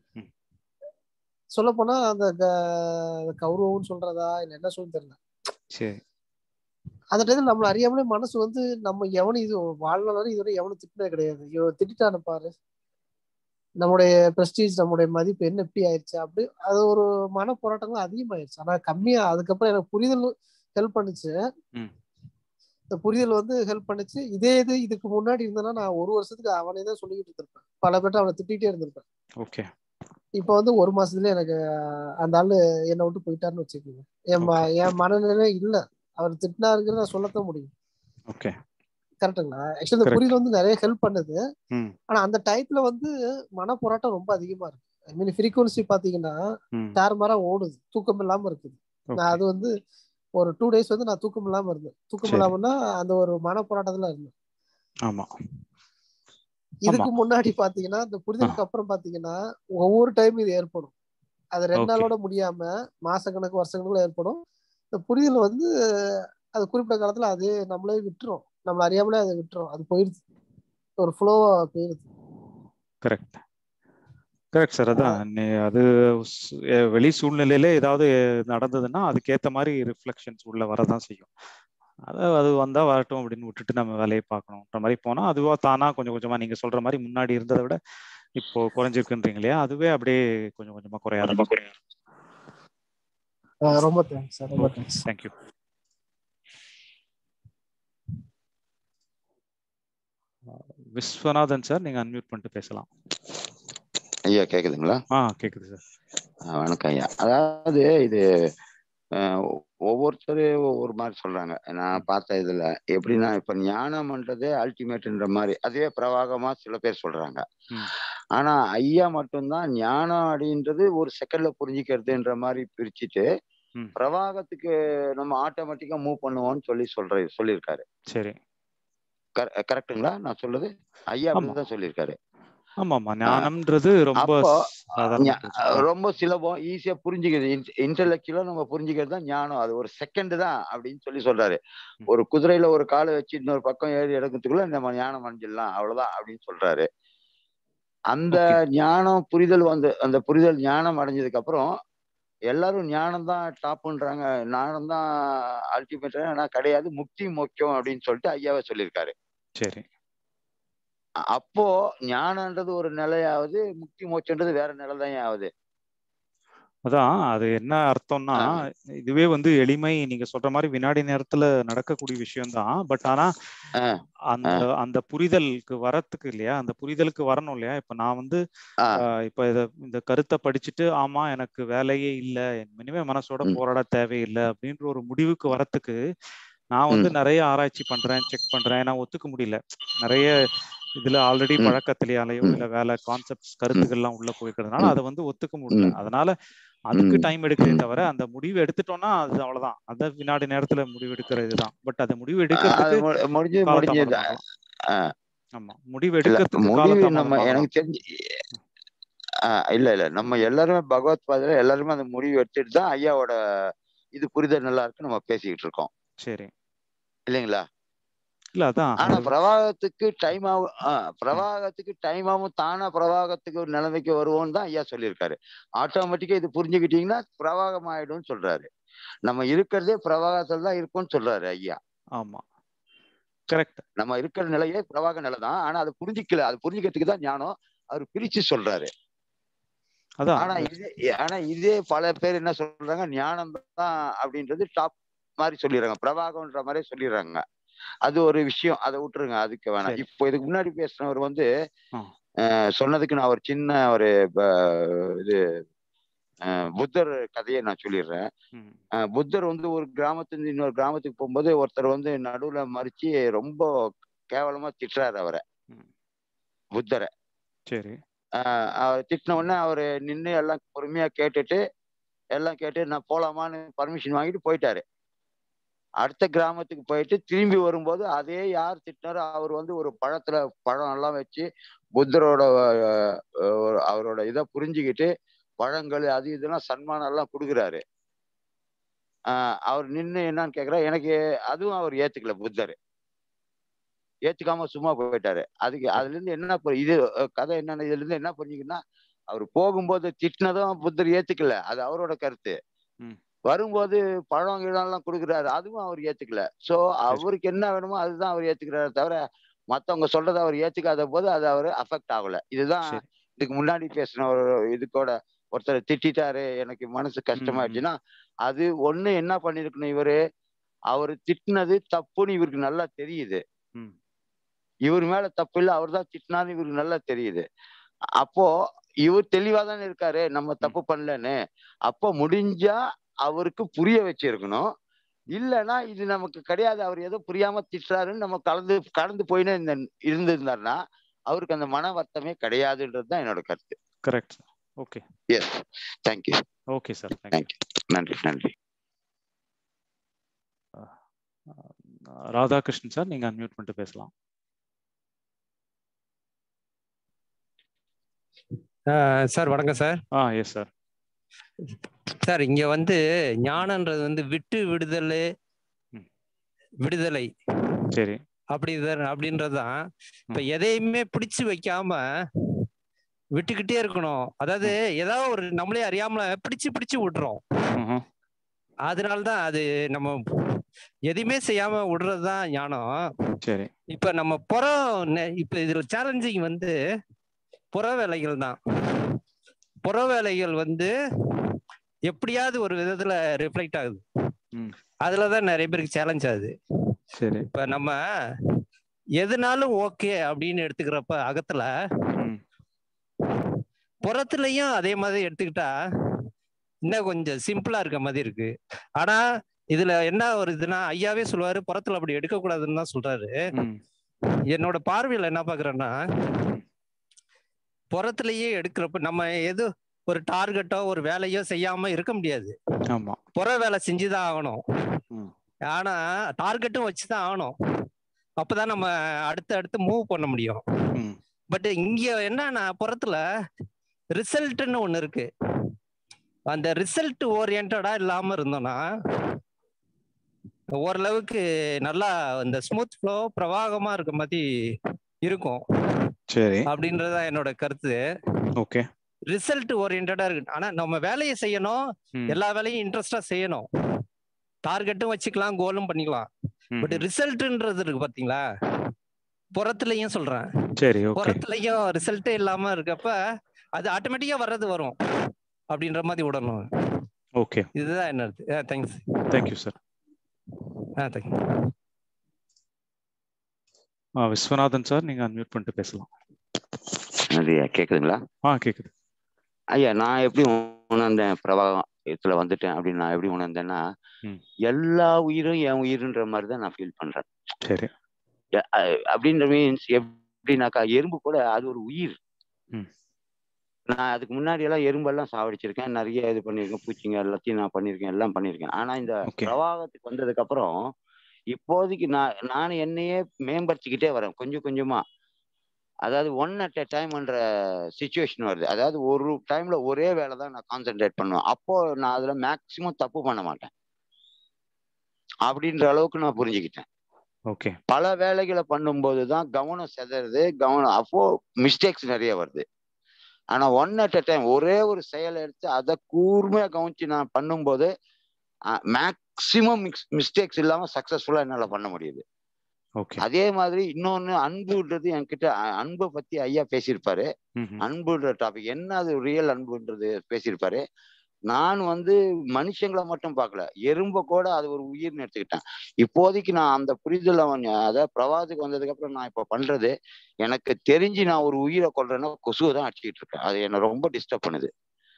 சொல்ல போனா அந்த கௌரவம்னு சொல்றதா இல்ல என்ன சொல்ல தெரியல. அந்த டைத்துல நம்மள அறியாமலே மனசு வந்து நம்ம எவனும் இது வாழ்நாள் இதுவரை எவனும் திட்டினது கிடையாது, இவன் திட்டான பாரு, நம்முடைய பிரஸ்டீஜ் நம்முடைய மதிப்பு என்ன எப்படி ஆயிடுச்சு அப்படி அது ஒரு மன போராட்டங்கள் அதிகமாயிருச்சு. ஆனா கம்மியா அதுக்கப்புறம் எனக்கு புரிதல் ஹெல்ப் பண்ணுச்சு. இந்த புரிதல் வந்து ஹெல்ப் பண்ணுச்சு. இதே இது இதுக்கு முன்னாடி இருந்தேன்னா நான் ஒரு வருஷத்துக்கு அவனே தான் சொல்லிக்கிட்டு இருந்திருப்பேன், பல பேர்ட்ட அவனை திட்டிகிட்டே இருந்திருப்பேன். ஓகே. இப்ப வந்து ஒரு மாசத்துல எனக்கு அந்த ஆளு என்னை விட்டு போயிட்டாருன்னு வச்சுக்கோங்க. என் என் மனநிலையே இல்ல, அவர் திட்டினாருங்கிறத நான் சொல்லத்தான் முடியும். ஓகே கரெக்டுங்களா? ஆக்சுவலி இந்த புரிதல் வந்து நிறைய ஹெல்ப் பண்ணுது. ஆனா அந்த டைத்துல வந்து மன போராட்டம் ரொம்ப அதிகமா இருக்கு. ஐ மீன் ஃப்ரீக்வன்சி பாத்தீங்கன்னா தாறுமாறா ஓடுது, தூக்கம் இல்லாம இருக்குது. நான் அது வந்து ஒரு டூ டேஸ் வந்து நான் தூக்கம் இல்லாம இருந்தேன். தூக்கம் இல்லாமன்னா அந்த ஒரு மன போராட்டத்துல இருந்தேன். ஆமா. இதுக்கு முன்னாடி பாத்தீங்கன்னா இந்த புரிதலுக்கு அப்புறம் பாத்தீங்கன்னா ஒவ்வொரு டைம் இது ஏற்படும். அது ரெண்டு நாளோட முடியாம மாச கணக்கு வருஷங்களுக்குள்ள ஏற்படும். இந்த புரிதல் வந்து அது குறிப்பிட்ட காலத்துல அது நம்மளே விட்டுரும், நம்மள அறியாமலே அதை விட்டுரும், அது போயிடுது, ஒரு ஃப்ளோவா போயிடுது. Correct correct sir. அதான் அது வெளி சூழ்நிலையில ஏதாவது நடந்ததுன்னா அதுக்கேற்ற மாதிரி ரிஃப்ளெக்ஷன்ஸ் உள்ள வரதான் செய்யும். அது அது வந்தா வரட்டும் அப்படின்னு விட்டுட்டு நம்ம வேலையை பார்க்கணுன்ற மாதிரி போனா அதுவா தானா கொஞ்சம் கொஞ்சமா நீங்க சொல்ற மாதிரி முன்னாடி இருந்ததை விட இப்போ குறைஞ்சிருக்குன்றீங்க இல்லையா, அதுவே அப்படியே கொஞ்சம் கொஞ்சமா குறைய ஆரம்பிக்கும். ரொம்ப தேங்க்ஸ் சார். ரொம்ப தேங்க்ஸ். தேங்க்யூ. விஸ்வநாதன் சார், நீங்க அன்மியூட் பண்ணிட்டு பேசலாம். ஐயா கேக்குதுங்களா? ஆ கேக்குது சார். வணக்கம் ஐயா. அதாவது இது ஒவ்வொருத்தரும் ஒவ்வொரு மாதிரி சொல்றாங்க. நான் பார்த்த இதுல எப்படின்னா இப்ப ஞானம்ன்றதே அல்டிமேட்ன்ற மாதிரி அதுவே பிரவாகமா சில பேர் சொல்றாங்க. ஆனா ஐயா மட்டும்தான் ஞானம் அப்படின்றது ஒரு செகண்ட்ல புரிஞ்சுக்கிறதுன்ற மாதிரி பிரிச்சுட்டு பிரவாகத்துக்கு நம்ம ஆட்டோமேட்டிக்கா மூவ் பண்ணுவோம்னு சொல்லி சொல்ற சொல்லியிருக்காரு. சரி, கரெக்டுங்களா நான் சொல்லுது? ஐயா அப்படிதான் சொல்லியிருக்காரு. ஆமாமா, ஞானம்ன்றது ரொம்ப ரொம்ப சுலபம், ஈஸியா புரிஞ்சுக்கிறது, இன்டெலெக்சுவலா நம்ம புரிஞ்சுக்கிறது தான் ஞானம், அது ஒரு செகண்ட் தான் அப்படின்னு சொல்லி சொல்றாரு. ஒரு குதிரையில ஒரு காலை வச்சு இன்னொரு பக்கம் ஏறி எடுக்கிறதுக்குள்ள நம்ம ஞானம் அடைஞ்சிடலாம் அவ்வளவுதான் அப்படின்னு சொல்றாரு. அந்த ஞானம் புரிதல் வந்து அந்த புரிதல் ஞானம் அடைஞ்சதுக்கு அப்புறம் எல்லாரும் ஞானம் தான் டாப்ன்றாங்க, ஞானம் தான் அல்டிமேட், ஆனா கிடையாது, முக்தி முக்கியம் அப்படின்னு சொல்லிட்டு ஐயாவே சொல்லியிருக்காரு. சரி. அப்போ ஞானம்ன்றது ஒரு நிலையாவது, முக்தி மோட்சம்ன்றது வேற நிலை தான் ஆகுது. அதான் அது என்ன அர்த்தம்னா, இதுவே வந்து எளிமை, நீங்க சொல்ற மாதிரி வினாடி நேரத்துல நடக்கக்கூடிய விஷயம்தான். பட் ஆனா அந்த அந்த புரிதலுக்கு வரத்துக்கு இல்லையா, அந்த புரிதலுக்கு வரணும் இல்லையா. இப்ப நான் வந்து இப்ப இத இந்த கருத்தை படிச்சுட்டு, ஆமா எனக்கு வேலையே இல்லை, இனிமே மனசோட போராட தேவையில்லை அப்படின்ற ஒரு முடிவுக்கு வரத்துக்கு நான் வந்து நிறைய ஆராய்ச்சி பண்றேன், செக் பண்றேன். நான் ஒத்துக்க முடியல. நிறைய இதுல ஆல்ரெடி பழக்கத்திலேயாலையோ இல்ல வேலை கான்செப்ட்ஸ் கருத்துக்கள்லாம் உள்ள போயிருக்கிறதுனால அதை வந்து ஒத்துக்க முடியல. அதனால அதுக்கு டைம் எடுக்கிறதே தவிர அந்த முடிவு எடுத்துட்டோம்னா அது அவ்வளவுதான், அத வினாடி நேரத்துல முடிவு எடுக்கிறது தான். பட் அந்த முடிவு எடுக்கிறதுக்கு ஆமா முடிவு எடுக்கிறதுக்கு நம்ம எனக்கு தெரிஞ்சு இல்ல இல்ல நம்ம எல்லாருமே பகவத் பாதையில எல்லாருமே அந்த முடிவு எடுத்துட்டு தான் ஐயாவோட இது புரிதல் நல்லா இருக்கு நம்ம பேசிக்கிட்டு இருக்கோம். சரி இல்லைங்களா? இல்ல அதான். ஆனா பிரவாகத்துக்கு டைம் ஆகும், பிரவாகத்துக்கு டைம் ஆகும், தானா பிரவாகத்துக்கு ஒரு நிலைமைக்கு வருவோம்னு தான் ஐயா சொல்லியிருக்காரு. ஆட்டோமேட்டிக்கா இது புரிஞ்சுக்கிட்டீங்கன்னா பிரவாகம் ஆயிடும்னு சொல்றாரு. நம்ம இருக்கிறதே பிரவாகத்துல தான் இருக்கும்னு சொல்றாரு ஐயா. ஆமா கரெக்ட். நம்ம இருக்கிற நிலையே பிரவாக நிலை தான். ஆனா அதை புரிஞ்சிக்கல, அது புரிஞ்சுக்கிறதுக்கு தான் ஞானம் அவர் பிரிச்சு சொல்றாரு. ஆனா இதே ஆனா இதே பல பேர் என்ன சொல்றாங்க, ஞானம் தான் அப்படின்றது டாப் மாதிரி சொல்லிடுறாங்க, பிரவாகம்ன்ற மாதிரியே சொல்லிடுறாங்க. அது ஒரு விஷயம், அதை விட்டுருங்க, அதுக்கு வேணாம். இப்போ இதுக்கு முன்னாடி பேசுனவர் வந்து சொன்னதுக்கு நான் ஒரு சின்ன ஒரு இது புத்தர் கதையை நான் சொல்லிடுறேன். புத்தர் வந்து ஒரு கிராமத்துல இன்னொரு கிராமத்துக்கு போகும்போது ஒருத்தர் வந்து நடுவுல மறிச்சு ரொம்ப கேவலமா திட்டுறாரு அவரை, புத்தரை. சரி. ஆஹ் அவர் திட்டின உடனே அவரு நின்று எல்லாம் பொறுமையா கேட்டுட்டு எல்லாம் கேட்டு நான் போலாமான்னு பர்மிஷன் வாங்கிட்டு போயிட்டாரு. அடுத்த கிராமத்துக்கு போயிட்டு திரும்பி வரும்போது அதே யார் திட்டினாரோ அவர் வந்து ஒரு பழத்துல பழம் எல்லாம் வச்சு புத்தரோட அவரோட இதை புரிஞ்சுக்கிட்டு பழங்கள் அது இதெல்லாம் சன்மானம் எல்லாம் கொடுக்குறாரு. ஆஹ் அவர் நின்று என்னன்னு கேக்குறா, எனக்கு அதுவும் அவர் ஏத்துக்கல, புத்தர் ஏத்துக்காம சும்மா போயிட்டாரு. அதுக்கு அதுல இருந்து என்ன இது கதை என்னன்னு இதுல இருந்து என்ன புரிஞ்சுக்கன்னா, அவர் போகும்போது திட்டினதும் புத்தர் ஏத்துக்கல, அது அவரோட கருத்து. வரும்போது பழம் கிழம்லாம் கொடுக்குறாரு, அதுவும் அவர் ஏத்துக்கல. சோ அவருக்கு என்ன வேணுமோ அதுதான் அவர் ஏத்துக்கிறாரு தவிர மத்தவங்க சொல்றதை அவர் ஏத்துக்காத போது அது அவரு அஃபெக்ட் ஆகல. இதுதான் இதுக்கு முன்னாடி பேசின ஒரு இதுக்கூட ஒருத்தர் திட்டாரு, எனக்கு மனசு கஷ்டமாயிடுச்சுன்னா அது ஒண்ணு என்ன பண்ணிருக்கணும், இவரு அவரு திட்டினது தப்புன்னு இவருக்கு நல்லா தெரியுது. இவர் மேல தப்பு இல்லை, அவர் தான் திட்டினான்னு இவருக்கு நல்லா தெரியுது. அப்போ இவர் தெளிவா தானே இருக்காரு, நம்ம தப்பு பண்ணலன்னு. அப்போ முடிஞ்சா அவருக்கு புரிய வச்சிருக்கணும். இல்லைன்னா இது நமக்கு கிடையாது, அவர் ஏதோ புரியாம திட்டுறாருன்னு நம்ம கலந்து கடந்து போயின்னு இந்த இருந்திருந்தாருன்னா அவருக்கு அந்த மன வருத்தமே கிடையாதுன்றது தான் என்னோட கருத்து. Correct. Okay. Yes, thank you. Okay sir, thank you. நன்றி நன்றி. ராதாகிருஷ்ணன் சார், நீங்க அன்மியூட் பண்ணிட்டு பேசலாம். சார் வணக்கம் சார். ஆ எஸ் சார். சார் இங்க வந்து ஞானன்றது வந்து விட்டு விடுதலை விடுதலை சரி அப்படி அப்படின்றதுதான். இப்ப எதையுமே பிடிச்சு வைக்காம விட்டுக்கிட்டே இருக்கணும். அதாவது ஏதாவது ஒரு நம்மளே அறியாமல பிடிச்சு பிடிச்சு விட்டுறோம். அதனாலதான் அது நம்ம எதையுமே செய்யாம விடுறதுதான் ஞானம். சரி. இப்ப நம்ம புறம் இப்ப இதுல சேலஞ்சிங் வந்து புற வேலைகள் தான். புற வேலைகள் வந்து எப்படியாவது ஒரு விதத்துல ரிஃப்ளெக்ட் ஆகுது, அதுலதான் நிறைய பேருக்கு சேலஞ்ச் ஆகுது. சரி. இப்ப நம்ம எதுனாலும் ஓகே அப்படின்னு எடுத்துக்கிறப்ப அகத்துல புறத்துலயும் அதே மாதிரி எடுத்துக்கிட்டா இன்னும் கொஞ்சம் சிம்பிளா இருக்க மாதிரி இருக்கு. ஆனா இதுல என்ன ஒரு இதுனா ஐயாவே சொல்லுவாரு புறத்துல அப்படி எடுக்க கூடாதுன்னு தான் சொல்றாரு. என்னோட பார்வையில என்ன பாக்குறேன்னா, புறத்திலேயே எடுக்கிறப்ப நம்ம எது ஒரு டார்கெட்டோ ஒரு வேலையோ செய்யாம இருக்க முடியாது. ஆமா, புற வேலை செஞ்சுதான் ஆகணும். ஆனா டார்கெட்டும் வச்சுதான் ஆகணும். அப்பதான் நம்ம அடுத்து அடுத்து மூவ் பண்ண முடியும். பட் இங்க என்னன்னா புறத்துல ரிசல்ட்னு ஒண்ணு இருக்கு. அந்த ரிசல்ட் ஓரியன்டா இல்லாம இருந்தோம்னா ஓரளவுக்கு நல்லா இந்த ஸ்மூத் ஃப்ளோ பிரவாகமா இருக்க மாதிரி இருக்கும். சரி, அப்படின்றதா என்னோட கருத்து. ஓகே. ரிசல்ட் ஓரியன்டா இருக்கு. ஆனா நம்ம வேலையை செய்யணும், எல்லா வேலையும் இன்ட்ரெஸ்டா செய்யணும். டார்கெட்டும் வச்சுக்கலாம், கோலும் பண்ணிக்கலாம். பட் ரிசல்ட்ன்றது இருக்கு பாத்தீங்களா, புறத்துலயும் சொல்றேன், சரி, புறத்துலயும் ரிசல்ட்டே இல்லாம இருக்கப்ப அது ஆட்டோமேட்டிக்கா வர்றது வரும் அப்படின்ற மாதிரி விடணும். ஓகே, இதுதான் என்னது. தேங்க்ஸ். Thank you sir. ஆ தேங்க்யூ. விஸ்வநாதன் சார், நீங்க அன்மியூட் பண்ணிட்டு பேசலாம். ஐயா கேக்குதுங்களா? ஆ கேக்குது ஐயா. நான் எப்படி உணர்ந்தேன் பிரவாகத்துல வந்துட்டேன் அப்படின்னு நான் எப்படி உணர்ந்தேன்னா, எல்லா உயிரும் என் உயிருன்ற மாதிரி தான் நான் ஃபீல் பண்றேன். சரி. அப்படின்ற மீன்ஸ் எப்படின்னாக்கா, எறும்பு கூட அது ஒரு உயிர். நான் அதுக்கு முன்னாடி எல்லாம் எறும்பெல்லாம் சாவடிச்சிருக்கேன், நிறைய இது பண்ணியிருக்கேன், பூச்சிங்க எல்லாத்தையும் நான் பண்ணியிருக்கேன், எல்லாம் பண்ணியிருக்கேன். ஆனா இந்த பிரவாகத்துக்கு வந்ததுக்கு அப்புறம் இப்போதைக்கு நான் நான் என்னையே மேம்படுத்திக்கிட்டே வரேன் கொஞ்சம் கொஞ்சமா. அதாவது ஒன் அட் எ டைம்ன்ற சிச்சுவேஷன் வருது. அதாவது ஒரு டைம்ல ஒரே வேலை தான் நான் கான்சென்ட்ரேட் பண்ணுவேன். அப்போ நான் அதுல மேக்சிமம் தப்பு பண்ண மாட்டேன் அப்படின்ற அளவுக்கு நான் புரிஞ்சுக்கிட்டேன். ஓகே. பல வேலைகளை பண்ணும்போது தான் கவனம் செதறது, கவனம் அப்போ மிஸ்டேக்ஸ் நிறைய வருது. ஆனா ஒன் அட் எ டைம் ஒரே ஒரு செயலை எடுத்து அதை கூர்மையா கவனிச்சு நான் பண்ணும்போது மேக்சிமம் மிஸ்டேக்ஸ் இல்லாம சக்சஸ்ஃபுல்லா என்னால பண்ண முடியுது. அதே மாதிரி இன்னொன்னு அன்புன்றது என்கிட்ட, அன்பை பத்தி ஐயா பேசியிருப்பாரு. அன்புன்ற டாபிக் என்ன, அது ரியல் அன்புன்றது பேசியிருப்பாரு. நான் வந்து மனுஷங்களை மட்டும் பார்க்கல, எறும்பை கூட அது ஒரு உயிர்னு எடுத்துக்கிட்டேன். இப்போதைக்கு நான் அந்த புரிதல் அதாவது பிரவாகத்துக்கு வந்ததுக்கு அப்புறம் நான் இப்ப பண்றது, எனக்கு தெரிஞ்சு நான் ஒரு உயிரை கொல்றேன்னா கொசுவை தான் அடிச்சுக்கிட்டு இருக்கேன். அது என்ன ரொம்ப டிஸ்டர்ப் பண்ணுது.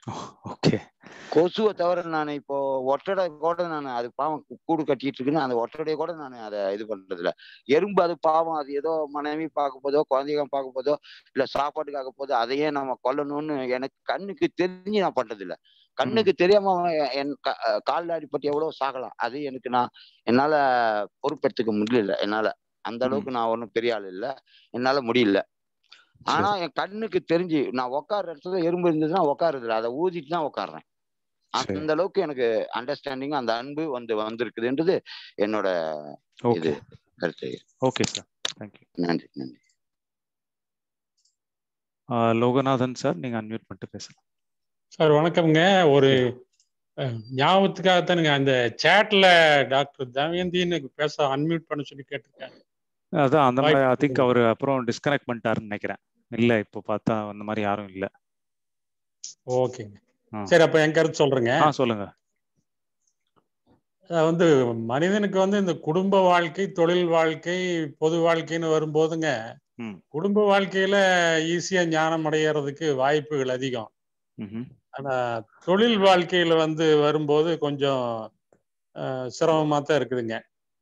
கொசுவை தவிர நான் இப்போ ஒட்டடை கூட நான் அது பாவம் கூடு கட்டிட்டு இருக்குன்னு அந்த ஒட்டடையை கூட நான் அதை இது பண்றது இல்லை. எறும்பு அது பாவம், அது ஏதோ மனைவி பார்க்க போதோ குழந்தைங்க பார்க்க போதோ இல்ல சாப்பாட்டுக்காக போதோ அதையே நம்ம கொல்லணும்னு எனக்கு கண்ணுக்கு தெரிஞ்சு நான் பண்றது இல்லை. கண்ணுக்கு தெரியாம என் காலில் அடிப்பட்டு எவ்வளவு சாகலாம், அது எனக்கு நான் என்னால பொறுப்பெடுத்துக்க முடியல. என்னால அந்த அளவுக்கு நான் ஒன்றும் பெரிய ஆள் இல்லை, என்னால முடியல. ஆனா என் கண்ணுக்கு தெரிஞ்சு நான் உட்கார்ற இடத்துல எறும்பு இருந்ததுன்னா உட்காருது இல்லை, அதை ஊதிட்டு தான் உட்காடுறேன். அந்த அளவுக்கு எனக்கு அண்டர்ஸ்டாண்டிங், அந்த அன்பு வந்து வந்திருக்குதுன்றது என்னோட இது கருத்து. Okay sir, thank you. நன்றி நன்றி. லோகநாதன் சார், நீங்க அன்மியூட் பண்ணிட்டு பேசலாம். சார் வணக்கம்ங்க. ஒரு ஞாபகத்துக்காகத்தானுங்க அந்த சேட்ல டாக்டர் தமயந்தின்னு பேச அன்மியூட் பண்ண சொல்லி கேட்டிருக்காங்க. அதான் அந்த மாதிரி ஐ திங்க் அவர் அப்புறம் டிஸ்கனெக்ட் பண்ணிட்டாருன்னு நினைக்கிறேன். இல்ல இப்போ பார்த்தா அந்த மாதிரி யாரும் இல்ல. ஓகேங்க, சரி. அப்ப என் கருத்து சொல்றேங்க. சொல்லுங்க. வந்து மனிதனுக்கு வந்து இந்த குடும்ப வாழ்க்கை, தொழில் வாழ்க்கை, பொது வாழ்க்கைன்னு வரும்போதுங்க, குடும்ப வாழ்க்கையில ஈஸியா ஞானம் அடைகிறதுக்கு வாய்ப்புகள் அதிகம். ஆனா தொழில் வாழ்க்கையில வந்து வரும்போது கொஞ்சம் சிரமமா தான் இருக்குதுங்க.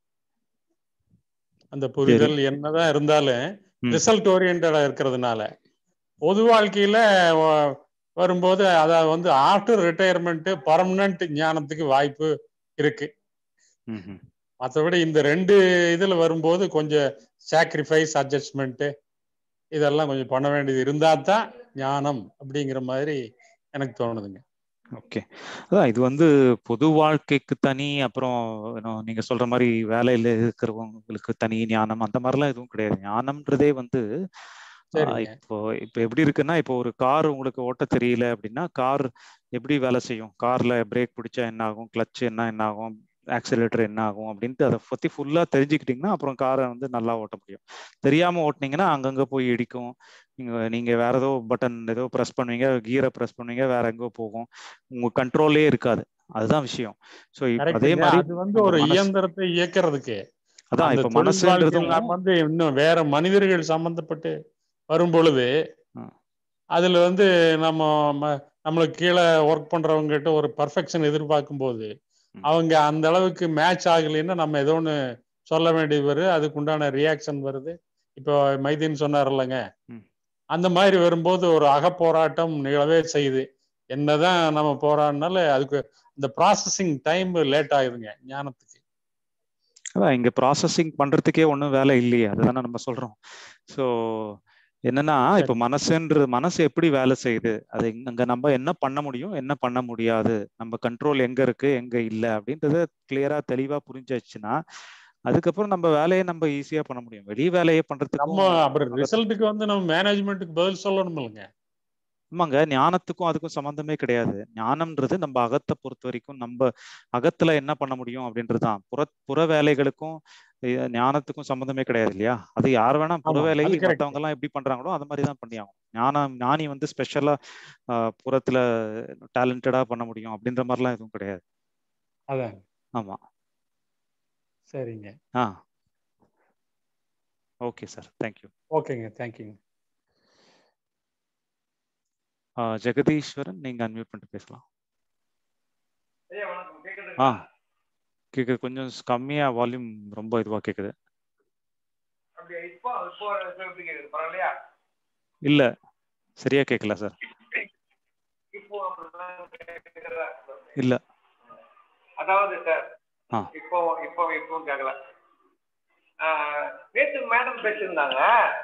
அந்த புரிதல் என்னதான் இருந்தாலும் ரிசல்ட் ஓரியன்டா இருக்கிறதுனால, பொது வாழ்க்கையில வரும்போது அத வந்து ஆஃப்டர் ரிட்டையர்மெண்ட் பர்மனன்ட் ஞானத்துக்கு வாய்ப்பு இருக்கு. மற்றபடி இந்த ரெண்டு இதுல வரும்போது கொஞ்சம் சாக்ரிஃபைஸ், அட்ஜஸ்ட்மெண்ட் இதெல்லாம் கொஞ்சம் பண்ண வேண்டியது இருந்தா தான் ஞானம் அப்படிங்கிற மாதிரி எனக்கு தோணுதுங்க. ஓகே, அதான் இது வந்து பொது வாழ்க்கைக்கு தனி, அப்புறம் நீங்க சொல்ற மாதிரி வேலையில இருக்கிறவங்களுக்கு தனி ஞானம், அந்த மாதிரிலாம் எதுவும் கிடையாது. ஞானம்ன்றதே வந்து இப்போ இப்போ எப்படி இருக்குன்னா, இப்போ ஒரு கார் உங்களுக்கு ஓட்ட தெரியல அப்படின்னா கார் எப்படி வேலை செய்யும், கார்ல பிரேக் பிடிச்சா என்ன ஆகும், கிளச் என்ன என்ன ஆகும், ஆக்சிலேட்டர் என்ன ஆகும் அப்படின்ட்டு அதை பத்தி ஃபுல்லா தெரிஞ்சுக்கிட்டீங்கன்னா அப்புறம் காரை வந்து நல்லா ஓட்ட முடியும். தெரியாம ஓட்டினீங்கன்னா அங்கங்க போய் இடிக்கும். நீங்க நீங்க வேற ஏதோ பட்டன் ஏதோ ப்ரெஸ் பண்ணுவீங்க, கீரை ப்ரெஸ் பண்ணுவீங்க, வேற எங்கோ போகும், உங்க கண்ட்ரோல்லே இருக்காது. அதுதான் விஷயம். ஸோ அதே மாதிரி அது வந்து ஒரு இயந்திரத்தை இயக்கிறதுக்கு அதான் இப்ப மனசுன்றதும் வந்து இன்னும் வேற மனிதர்கள் சம்பந்தப்பட்டு வரும் பொழுது அதுல வந்து நம்ம நம்மளுக்கு கீழே ஒர்க் பண்றவங்க கிட்ட ஒரு பர்ஃபெக்ஷன் எதிர்பார்க்கும் போது அவங்க அந்த அளவுக்கு மேட்ச் ஆகலைன்னா நம்ம ஏதோ ஒன்று சொல்ல வேண்டியது வருது, அதுக்கு உண்டான ரியாக்ஷன் வருது. இப்போ மைதீன் சொன்னார் இல்லைங்க, அந்த மாதிரி வரும்போது ஒரு அகப்போராட்டம் நிகழவே செய்யுது. என்னதான் நம்ம போராடினாலும் அதுக்கு இந்த ப்ராசஸிங் டைம் லேட் ஆகுதுங்க ஞானத்துக்கு. அதான் இங்க ப்ராசஸிங் பண்றதுக்கே ஒன்றும் வேலை இல்லையே, அதுதானே நம்ம சொல்றோம். ஸோ என்னன்னா இப்ப மனசுன்ற மனசு எப்படி வேலை செய்யுது, அது அங்க நம்ம என்ன பண்ண முடியும், என்ன பண்ண முடியாது, நம்ம கண்ட்ரோல் எங்க இருக்கு எங்க இல்லை அப்படின்றத கிளியரா தெளிவா புரிஞ்சாச்சுன்னா அதுக்கப்புறம் நம்ம வேலையை நம்ம ஈஸியா பண்ண முடியும். வெளி வேலையை பண்றதுக்கு நம்ம அப்புறம் ரிசல்ட்டுக்கு வந்து நம்ம மேனேஜ்மெண்ட்டுக்கு பதில் சொல்லணும் இல்லைங்க. ஆமாங்க, ஞானத்துக்கும் அதுக்கும் சம்மந்தமே கிடையாது. ஞானம்ன்றது நம்ம அகத்தை பொறுத்த வரைக்கும் நம்ம அகத்துல என்ன பண்ண முடியும் அப்படின்றதுதான். புற புற வேலைகளுக்கும் ஞானத்துக்கும் சம்மந்தமே கிடையாது இல்லையா? அது யார் வேணா புற வேலை மற்றவங்க எல்லாம் எப்படி பண்றாங்களோ அது மாதிரிதான் பண்ணி ஆகும். ஞானம் ஞானி வந்து ஸ்பெஷலா புறத்துல டேலண்டடா பண்ண முடியும் அப்படின்ற மாதிரிலாம் எதுவும் கிடையாது. அதான். ஆமா. சரிங்க. ஆ ஓகே சார், தேங்க்யூ. ஓகேங்க, தேங்க்யூங்க. ஜெகதீஸ்வரன், நீங்க அன்மியூட் பண்ணிட்டு பேசலாம். ஆ கேக்குது, கொஞ்சம் கம்மியா வால்யூம், ரொம்ப இதுவா கேக்குது. இல்ல சரியா கேட்கல சார். இல்ல அதாவது சார் இப்போ இப்போ இப்போ கேட்கல. நேற்று மேடம் பேசியிருந்தாங்க,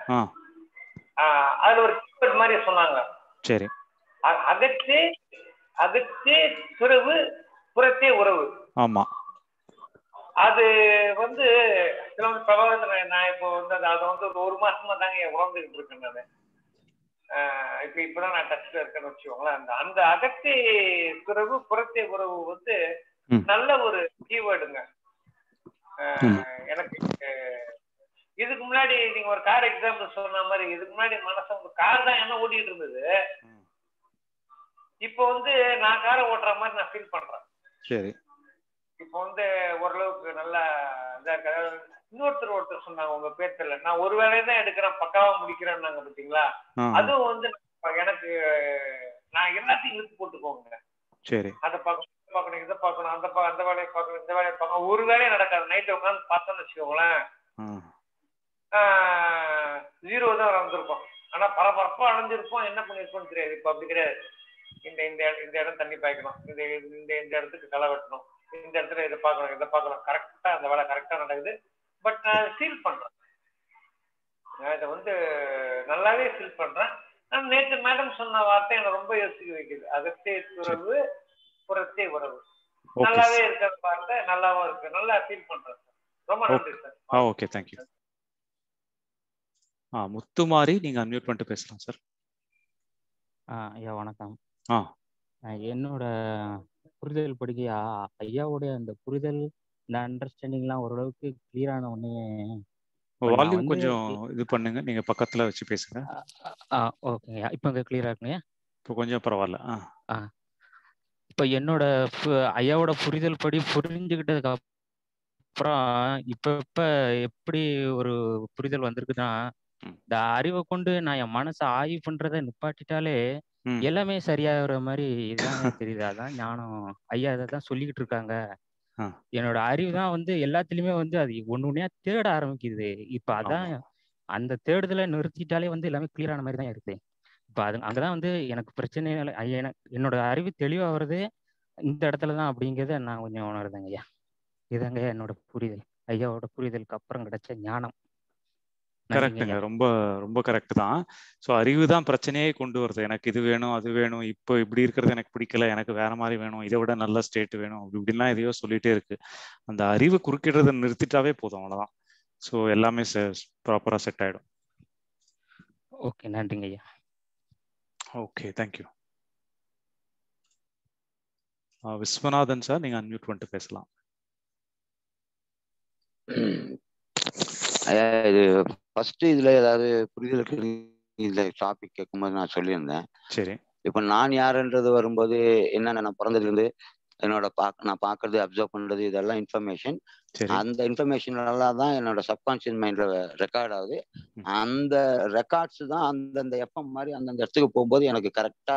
அதுல ஒரு கீவேர்ட் மாதிரி சொன்னாங்க. சரி. அகத்தே அகத்தே துறவு, புறத்தே உறவு. ஆமா. அது வந்து சில பிரபாகரன், நான் இப்போ வந்து அதை வந்து ஒரு ஒரு மாசமா தாங்க உணர்ந்துகிட்டு இருக்கேன் நானு. இப்ப இப்பதான் நான் டச்ல இருக்கேன்னு வச்சுக்கோங்களேன். அந்த அந்த அகத்தே துறவு, புறத்தே உறவு வந்து நல்ல ஒரு கீவேர்டுங்க. எனக்கு இதுக்கு முன்னாடி நீங்க ஒரு கார் எக்ஸாம்பிள் சொன்ன மாதிரி, இதுக்கு முன்னாடி மனசு கார் தான் என்ன ஓட்டிட்டு இருந்தது. இப்போ வந்து நான் காரை ஓட்டுற மாதிரி நான் ஃபீல் பண்றேன். சரி. இப்போ வந்து ஓரளவுக்கு நல்லா இதா இருக்கு. இன்னொருத்தர் ஒருத்தர் சொன்னாங்க, உங்க பேர் தெரியல, நான் ஒரு வேலையை தான் எடுக்கிறேன் பக்காவா முடிக்கிறேன்னாங்க பாத்தீங்களா. அதுவும் வந்து எனக்கு நான் எல்லாத்தையும் இழுத்து போட்டுக்கோங்க. சரி. அதை பார்க்கணும் பார்க்கணும் இதை பார்க்கணும் அந்த அந்த வேலையை பார்க்கணும் இந்த வேலையை பார்க்கணும். ஒரு வேலையை நடக்காது. நைட்டு உட்காந்து பார்த்தோன்னு வச்சுக்கோங்களேன், ஜீரோ தான் வந்திருப்போம். ஆனா பரபரப்பா அடைஞ்சிருப்போம், என்ன பண்ணிருப்போம்னு தெரியாது. இப்ப அப்படி கிடையாது. இந்த இந்த இந்த இடம் தண்ணி பாய்க்கணும், இந்த இந்த இந்த இடத்துக்கு களை வெட்டணும், இந்த இடத்துல இதை பார்க்கணும் இதை பார்க்கணும், கரெக்டா அந்த வேலை கரெக்டா நடக்குது. பட் நான் ஃபீல் பண்றேன், நான் இதை வந்து நல்லாவே ஃபீல் பண்றேன். நான் நேற்று மேடம் சொன்ன வார்த்தை எனக்கு ரொம்ப யோசிக்க வைக்குது. அகத்தே துறவு, புறத்தே உறவு. நல்லாவே இருக்கிற வார்த்தை, நல்லாவும் இருக்கு, நல்லா ஃபீல் பண்றேன். ரொம்ப நன்றி சார். ஆ ஓகே, தேங்க்யூ. ஆ முத்துமாரி, நீங்க அன்மியூட் பண்ணிட்டு பேசலாம் சார். ஆ ஐயா வணக்கம். ஆ என்னோட புரிதல் படிக்க ஐயாவுடைய அந்த புரிதல், இந்த அண்டர்ஸ்டாண்டிங்லாம் ஓரளவுக்கு கிளியர் ஆன உடனே வால்யூம் கொஞ்சம் இது பண்ணுங்க, நீங்க பக்கத்துல வச்சு பேசுங்க. ஆ ஓகேங்க, இப்போ இங்கே கிளியரா இருக்குங்க. இப்போ கொஞ்சம் பரவாயில்ல. ஆ ஆ இப்போ என்னோட ஐயாவோட புரிதல் படி புரிஞ்சுக்கிட்டதுக்கு அப்புறம் இப்போ இப்போ எப்படி ஒரு புரிதல் வந்திருக்குன்னா, இந்த அறிவை கொண்டு நான் என் மனசை ஆய்வு பண்றதை நிப்பாட்டிட்டாலே எல்லாமே சரியாகிற மாதிரி இதுதான் தெரியுது. அதான் ஞானம். ஐயா இதை தான் சொல்லிக்கிட்டு இருக்காங்க. என்னோட அறிவு தான் வந்து எல்லாத்துலயுமே வந்து அது ஒண்ணு ஒண்ணையா தேட ஆரம்பிக்குது. இப்ப அதான் அந்த தேடுதலை நிறுத்திட்டாலே வந்து எல்லாமே கிளியர் ஆன மாதிரி தான் இருக்குது. இப்ப அது அங்கதான் வந்து எனக்கு பிரச்சனை. என்னோட அறிவு தெளிவா வருது இந்த இடத்துலதான் அப்படிங்கிறத நான் கொஞ்சம் உணர்றேங்க ஐயா. இதாங்க என்னோட புரிதல், ஐயாவோட புரிதலுக்கு அப்புறம் கிடைச்ச ஞானம். கரெக்டுங்க, ரொம்ப ரொம்ப கரெக்ட் தான். ஸோ அறிவு தான் பிரச்சனையே கொண்டு வருது. எனக்கு இது வேணும் அது வேணும், இப்போ இப்படி இருக்கிறது எனக்கு பிடிக்கல, எனக்கு வேற மாதிரி வேணும், இதை விட நல்ல ஸ்டேட் வேணும், அப்படி இப்படிலாம் எதையோ சொல்லிட்டே இருக்கு. அந்த அறிவு குறுக்கிடுறதை நிறுத்திட்டாவே போதும், அவ்வளோதான். ஸோ எல்லாமே ப்ராப்பரா செட் ஆயிடும். ஓகே, நன்றிங்க ஐயா. Okay, thank you. விஸ்வநாதன் சார், நீங்க அன்மியூட் பண்ணிட்டு பேசலாம். இது ஃபர்ஸ்ட் இதுல ஏதாவது புரிதலுக்கு இந்த டாபிக் கேட்கும்போது நான் சொல்லியிருந்தேன். சரி. இப்ப நான் யாருன்றது வரும்போது என்னென்ன, நான் பிறந்ததுல இருந்து என்னோட பாக் நான் பாக்குறது, அப்சர்வ் பண்றது, இதெல்லாம் இன்ஃபர்மேஷன். அந்த இன்ஃபர்மேஷன் எல்லாம் தான் என்னோட சப்கான்சியஸ் மைண்ட்ல ரெக்கார்ட் ஆகுது. அந்த ரெக்கார்ட்ஸ் தான் அந்தந்த எஃப்எம் மாதிரி அந்தந்த இடத்துக்கு போகும்போது எனக்கு கரெக்டா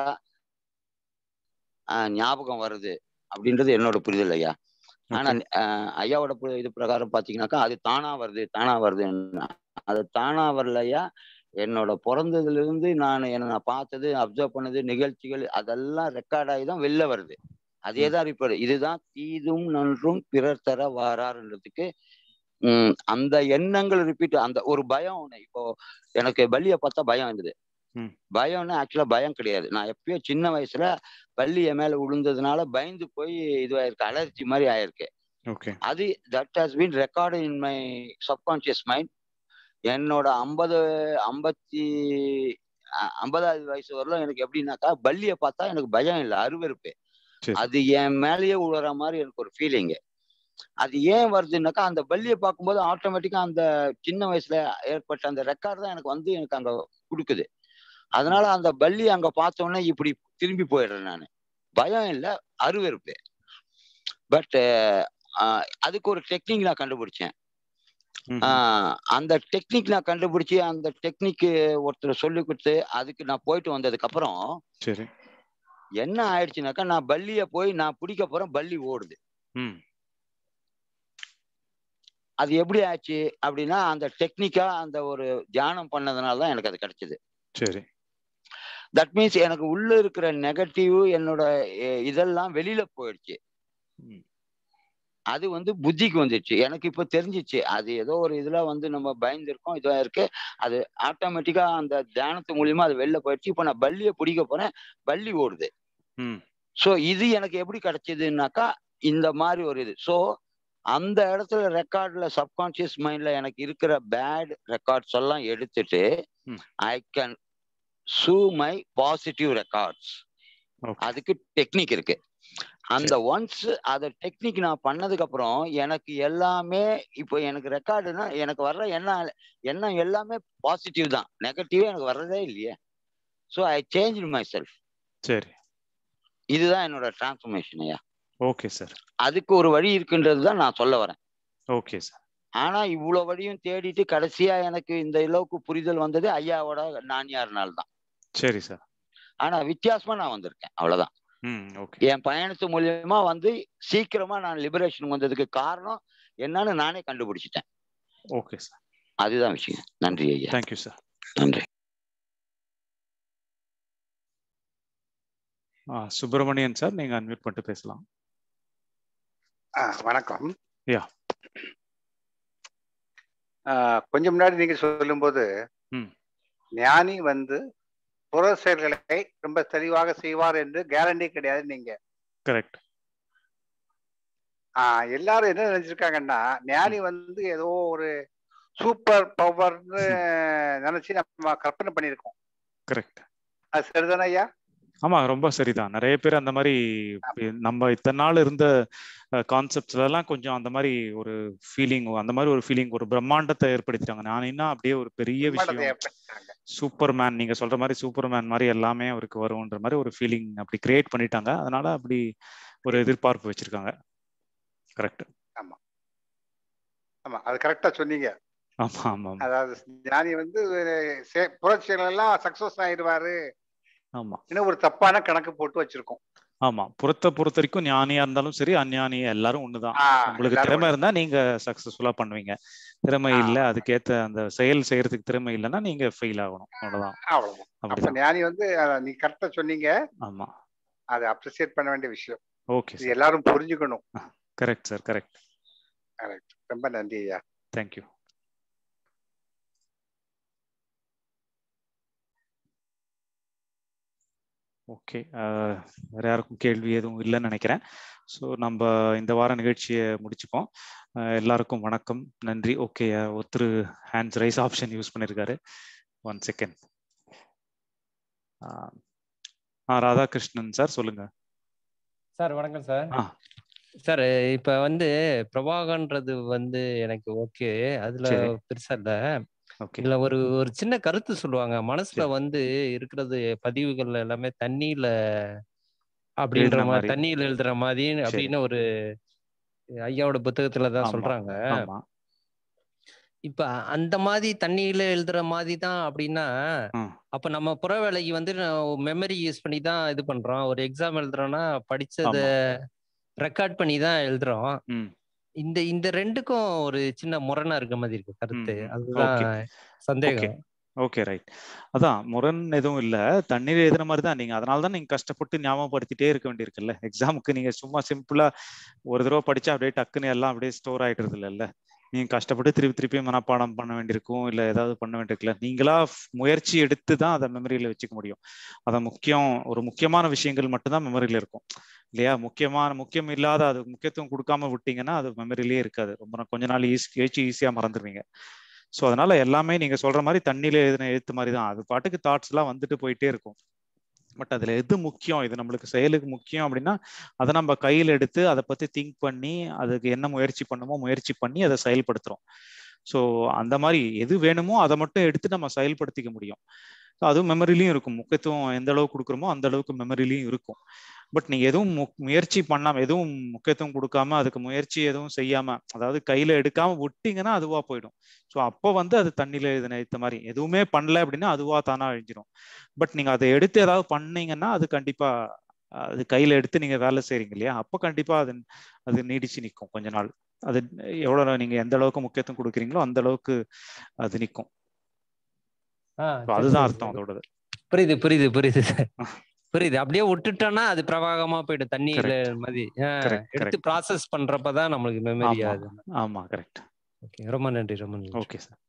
ஞாபகம் வருது அப்படின்றது என்னோட புரிதல் ஐயா. ஆனா ஐயாவோட இது பிரகாரம் பாத்தீங்கன்னாக்கா அது தானா வருது தானா வருது அது தானா வரலையா. என்னோட பிறந்ததுல இருந்து நான் என்ன நான் பார்த்தது, அப்சர்வ் பண்ணது, நிகழ்ச்சிகள் அதெல்லாம் ரெக்கார்ட் ஆகி தான் வெளில வருது. அதேதான் ரிப்பேர். இதுதான் தீதும் நன்றும் பிறர் தர வாராருன்றதுக்கு உம் அந்த எண்ணங்கள் ரிப்பீட். அந்த ஒரு பயம் ஒண்ணு. இப்போ எனக்கு பல்லியை பார்த்தா பயம் இருந்தது. பயம்னா ஆக்சுவலா பயம் கிடையாது. நான் எப்பயோ சின்ன வயசுல பல்லி என் மேல விழுந்ததுனால பயந்து போய் இதுவாயிருக்கு, அலர்ஜி மாதிரி ஆயிருக்கு. அது that has been record in my subconscious mind. என்னோட ஐம்பது ஐம்பத்தி ஐம்பதாவது வயசு வரலாம் எனக்கு எப்படின்னாக்கா பல்லியை பார்த்தா எனக்கு பயம் இல்லை, அருவருப்பு. அது என் மேலேயே உழுற மாதிரி எனக்கு ஒரு ஃபீலிங்கு. அது ஏன் வருதுன்னாக்கா அந்த பல்லியை பார்க்கும்போது ஆட்டோமேட்டிக்கா அந்த சின்ன வயசுல ஏற்பட்ட அந்த ரெக்கார்டு தான் எனக்கு வந்து எனக்கு அங்க கொடுக்குது. அதனால அந்த பல்லி அங்க பார்த்தோன்னே இப்படி திரும்பி போயிடுறேன் நான். பயம் இல்லை, அருவருப்பு. பட் அதுக்கு ஒரு டெக்னிக் நான் கண்டுபிடிச்சேன். ஆஹ் அந்த டெக்னிக் நான் கண்டுபிடிச்சி அந்த டெக்னிக்கு ஒருத்தர் சொல்லி கொடுத்து அதுக்கு நான் போயிட்டு வந்ததுக்கு அப்புறம் சரி என்ன ஆயிடுச்சுனாக்கா நான் பல்லிய போய் நான் பிடிக்க போறேன், பல்லி ஓடுது. அது எப்படி ஆச்சு அப்படின்னா அந்த டெக்னிக்கா அந்த ஒரு தியானம் பண்ணதுனால தான் எனக்கு அது கிடைச்சது. சரி. தட் மீன்ஸ் எனக்கு உள்ள இருக்கிற நெகட்டிவ் என்னோட இதெல்லாம் வெளியில போயிடுச்சு. அது வந்து புத்திக்கு வந்துடுச்சு. எனக்கு இப்ப தெரிஞ்சிச்சு அது ஏதோ ஒரு இதுல வந்து நம்ம பயந்துருக்கோம், இதுவா இருக்கு. அது ஆட்டோமேட்டிக்கா அந்த தியானத்து மூலியமா அது வெளில போயிடுச்சு. இப்ப நான் பல்லிய பிடிக்க போறேன், பல்லி ஓடுது. சோ இது எனக்கு எப்படி கிடைச்சதுன்னாக்கா இந்த மாதிரி ஒரு இது. சோ அந்த இடத்துல ரெக்கார்ட்ல சப்கான்சியஸ் மைண்ட்ல எனக்கு இருக்கிற பேட் ரெக்கார்ட்ஸ் எல்லாம் எடுத்துட்டு I can choose my positive records. அதுக்கு டெக்னிக் இருக்கு. அந்த ஒன்ஸ் அத டெக்னிக் நான் பண்ணதுக்கு அப்புறம் எனக்கு எல்லாமே இப்போ எனக்கு ரெக்கார்டுனா எனக்கு வர்ற எண்ணம் எண்ணம் எல்லாமே பாசிட்டிவ் தான், நெகட்டிவ் எனக்கு வர்றதே இல்லையே. So I change myself. சரி, இதுதான் என்னோட டிரான்ஸ்ஃபர்மேஷன். ஐயா ஓகே சார். அதுக்கு ஒரு வழி இருக்குன்றது தான் நான் சொல்ல வரேன். Okay sir. ஆனா இவ்வளவு வழியும் தேடிட்டு கடைசியா எனக்கு இந்த அளவுக்கு புரிதல் வந்தது ஐயாவோட நானியார்னால தான். சரி சார். ஆனா வித்தியாசமா நான் வந்திருக்கேன், அவ்வளவுதான். என் பயணத்து மூலியமா வந்து சீக்கிரமா நான் லிபரேஷன் வந்ததுக்கு காரணம் என்னன்னு நானே கண்டுபிடிச்சிட்டேன். ஓகே சார், அதுதான் விஷயம். நன்றி ஐயா. Thank you sir. நன்றி. சுப்பிரமணியன் சார், நீங்க அன்மியூட் பண்ணிட்டு பேசலாம். வணக்கம். யா, கொஞ்சம் முன்னாடி நீங்க சொல்லும்போது ஞானி வந்து புற செயல்களை ரொம்ப தெளிவாக செய்வார் என்று கேரண்டி கிடையாது நீங்க. கரெக்ட். ஆஹ் எல்லாரும் என்ன நினைச்சிருக்காங்கன்னா ஞானி வந்து ஏதோ ஒரு சூப்பர் பவர்னு நினைச்சு நம்ம கற்பனை பண்ணிருக்கோம். கரெக்ட். அது சரிதானே ஐயா? ஆமா, ரொம்ப சரிதான். நிறைய பேர் அந்த மாதிரி நம்ம இத்தனை நாள் இருந்த கான்செப்ட்ஸ்ல எல்லாம் கொஞ்சம் அந்த மாதிரி ஒரு ஃபீலிங் அந்த மாதிரி ஒரு ஃபீலிங் ஒரு பிரம்மாண்டத்தை ஏற்படுத்திட்டாங்க. நான் என்ன அப்படியே ஒரு பெரிய விஷயம் சூப்பர் மேன், நீங்க சொல்ற மாதிரி சூப்பர் மேன் மாதிரி எல்லாமே அவருக்கு வரும்ன்ற மாதிரி ஒரு ஃபீலிங் அப்படி கிரியேட் பண்ணிட்டாங்க. அதனால அப்படி ஒரு எதிர்பார்ப்பு வச்சிருக்காங்க. கரெக்ட். ஆமா ஆமா, அது கரெக்டா சொன்னீங்க. ஆமா ஆமா. அதாவது ஞானி வந்து புரட்சிகள் எல்லாம் சக்சஸ் ஆயிடுவாரு. ஆமா, இன்னும் ஒரு தப்பான கணக்கு போட்டு வச்சிருக்கோம். ஆமா, புறத்தை பொறுத்த வரைக்கும் ஞானியா இருந்தாலும் சரி அஞ்ஞானி எல்லாரும் ஒண்ணுதான். உங்களுக்கு திறமை இருந்தா நீங்க சக்சஸ்ஃபுல்லா பண்ணுவீங்க, திறமை இல்ல அதுக்கேத்த அந்த செயல் செய்யறதுக்கு திறமை இல்லைன்னா நீங்க ஃபெயில் ஆகணும். அவ்வளவுதான். அவ்வளவுதான். ஞானி வந்து நீ கரெக்டா சொன்னீங்க. ஆமா, அதை அப்ரிசியேட் பண்ண வேண்டிய விஷயம். ஓகே, எல்லாரும் புரிஞ்சுக்கணும். Correct sir, correct. கரெக்ட். ரொம்ப நன்றி ஐயா. தேங்க்யூ. ஓகே, வேற யாருக்கும் கேள்வி எதுவும் இல்லைன்னு நினைக்கிறேன். ஸோ நம்ம இந்த வார நிகழ்ச்சியை முடிச்சுப்போம். எல்லாருக்கும் வணக்கம், நன்றி. ஓகே, ஒருத்தர் ஹேண்ட்ஸ் ரைஸ் ஆப்ஷன் யூஸ் பண்ணியிருக்காரு. One second. ஆ ராதாகிருஷ்ணன் சார், சொல்லுங்க சார். வணக்கம் சார். சார் இப்ப வந்து பிரபாகன்றது வந்து எனக்கு ஓகே, அதுல பெருசா இல்ல. இதுல ஒரு ஒரு சின்ன கருத்து சொல்லுவாங்க, மனசுல வந்து இருக்கிறது பதிவுகள் எல்லாமே தண்ணியில அப்படின்ற மாதிரி, தண்ணியில எழுதுற மாதிரி அப்படின்னு ஒரு ஐயாவோட புத்தகத்துலதான் சொல்றாங்க. இப்ப அந்த மாதிரி தண்ணியில எழுதுற மாதிரி தான் அப்படின்னா, அப்ப நம்ம புற வேலைக்கு வந்து மெமரி யூஸ் பண்ணி தான் இது பண்றோம். ஒரு எக்ஸாம் எழுதுறோம்னா படிச்சத ரெக்கார்ட் பண்ணி தான் எழுதுறோம். இந்த இந்த ரெண்டுக்கும் ஒரு சின்ன முரணா இருக்க மாதிரி இருக்கு கருத்து. அதுதான் சந்தேகம். Okay, right. அதான் முரண் எதுவும் இல்ல, தண்ணீர் எழுதுற மாதிரி தான் நீங்க. அதனால தான் நீங்க கஷ்டப்பட்டு ஞாபகப்படுத்திட்டே இருக்க வேண்டியிருக்குல்ல. எக்ஸாமுக்கு நீங்க சும்மா சிம்பிளா ஒரு தடவை படிச்சா அப்படியே டக்குன்னு எல்லாம் அப்படியே ஸ்டோர் ஆயிடுறது இல்லைல்ல. நீங்க கஷ்டப்பட்டு திருப்பி திருப்பி மனப்பாடம் பண்ண வேண்டியிருக்கும், இல்லை ஏதாவது பண்ண வேண்டியிருக்குல்ல. நீங்களா முயற்சி எடுத்து தான் அதை மெமரியில வச்சுக்க முடியும். அதை முக்கியம் ஒரு முக்கியமான விஷயங்கள் மட்டும்தான் மெமரியில இருக்கும் இல்லையா. முக்கியமான முக்கியம் இல்லாத அது முக்கியத்துவம் கொடுக்காம விட்டீங்கன்னா அது மெமரியிலே இருக்காது. ரொம்ப கொஞ்ச நாள் ஈஸி கழிச்சு ஈஸியா மறந்துடுவீங்க. ஸோ அதனால எல்லாமே நீங்க சொல்ற மாதிரி தண்ணியில எழுதின எழுத்து மாதிரி தான், அது பாட்டுக்கு தாட்ஸ் எல்லாம் வந்துட்டு போயிட்டே இருக்கும். பட் அதுல எது முக்கியம், இது நம்மளுக்கு செயலுக்கு முக்கியம் அப்படின்னா அதை நம்ம கையில் எடுத்து அதை பத்தி திங்க் பண்ணி அதுக்கு என்ன முயற்சி பண்ணுமோ முயற்சி பண்ணி அதை செயல்படுத்துறோம். ஸோ அந்த மாதிரி எது வேணுமோ அதை மட்டும் எடுத்து நம்ம செயல்படுத்திக்க முடியும். அதுவும் மெமரிலையும் இருக்கும், முக்கியத்துவம் எந்த அளவுக்கு கொடுக்குறோமோ அந்த அளவுக்கு மெமரிலையும் இருக்கும். பட் நீங்க எதுவும் முயற்சி பண்ணாம எதுவும் முக்கியத்துவம் கொடுக்காம அதுக்கு முயற்சி எதுவும் செய்யாம அதாவது கையில எடுக்காம விட்டீங்கன்னா அதுவா போயிடும். ஸோ அப்போ வந்து அது தண்ணியில எழுதின எழுத்த மாதிரி, எதுவுமே பண்ணல அப்படின்னா அதுவா தானா அழிஞ்சிடும். பட் நீங்க அதை எடுத்து ஏதாவது பண்ணீங்கன்னா அது கண்டிப்பா அது கையில எடுத்து நீங்க வேலை செய்றீங்க இல்லையா, அப்போ கண்டிப்பா அது அது நீடிச்சு நிற்கும் கொஞ்ச நாள். அது எவ்வளவு நீங்க எந்த அளவுக்கு முக்கியத்துவம் கொடுக்குறீங்களோ அந்த அளவுக்கு அது நிற்கும். அதுதான் அர்த்தம் அதோடது. புரியுது புரியுது புரியுது புரியுது. அப்படியே விட்டுட்டோம்னா அது பிரவாகமா போயிடும் தண்ணியில மாதிரி. எடுத்து ப்ராசஸ் பண்றப்பதான் நம்மளுக்கு மெமரி ஆகுது. ஆமா கரெக்ட். ஓகே, ரொம்ப நன்றி ரொம்ப நன்றி. Okay sir.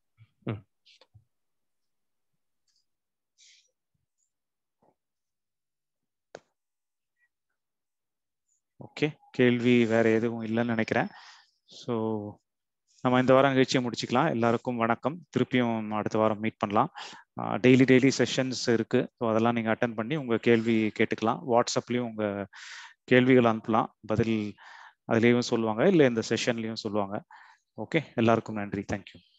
ஓகே, கேள்வி வேற எதுவும் இல்லைன்னு நினைக்கிறேன். ஸோ நம்ம இந்த வாரம் நிகழ்ச்சியை முடிச்சுக்கலாம். எல்லாருக்கும் வணக்கம். திருப்பியும் அடுத்த வாரம் மீட் பண்ணலாம். டெய்லி டெய்லி செஷன்ஸ் இருக்கு, ஸோ அதெல்லாம் நீங்கள் அட்டன் பண்ணி உங்கள் கேள்வி கேட்டுக்கலாம். வாட்ஸ்அப்லேயும் உங்கள் கேள்விகள் அனுப்பலாம், பதில் அதுலேயும் சொல்லுவாங்க, இல்லை இந்த செஷன்லேயும் சொல்லுவாங்க. ஓகே, எல்லாருக்கும் நன்றி. தேங்க்யூ.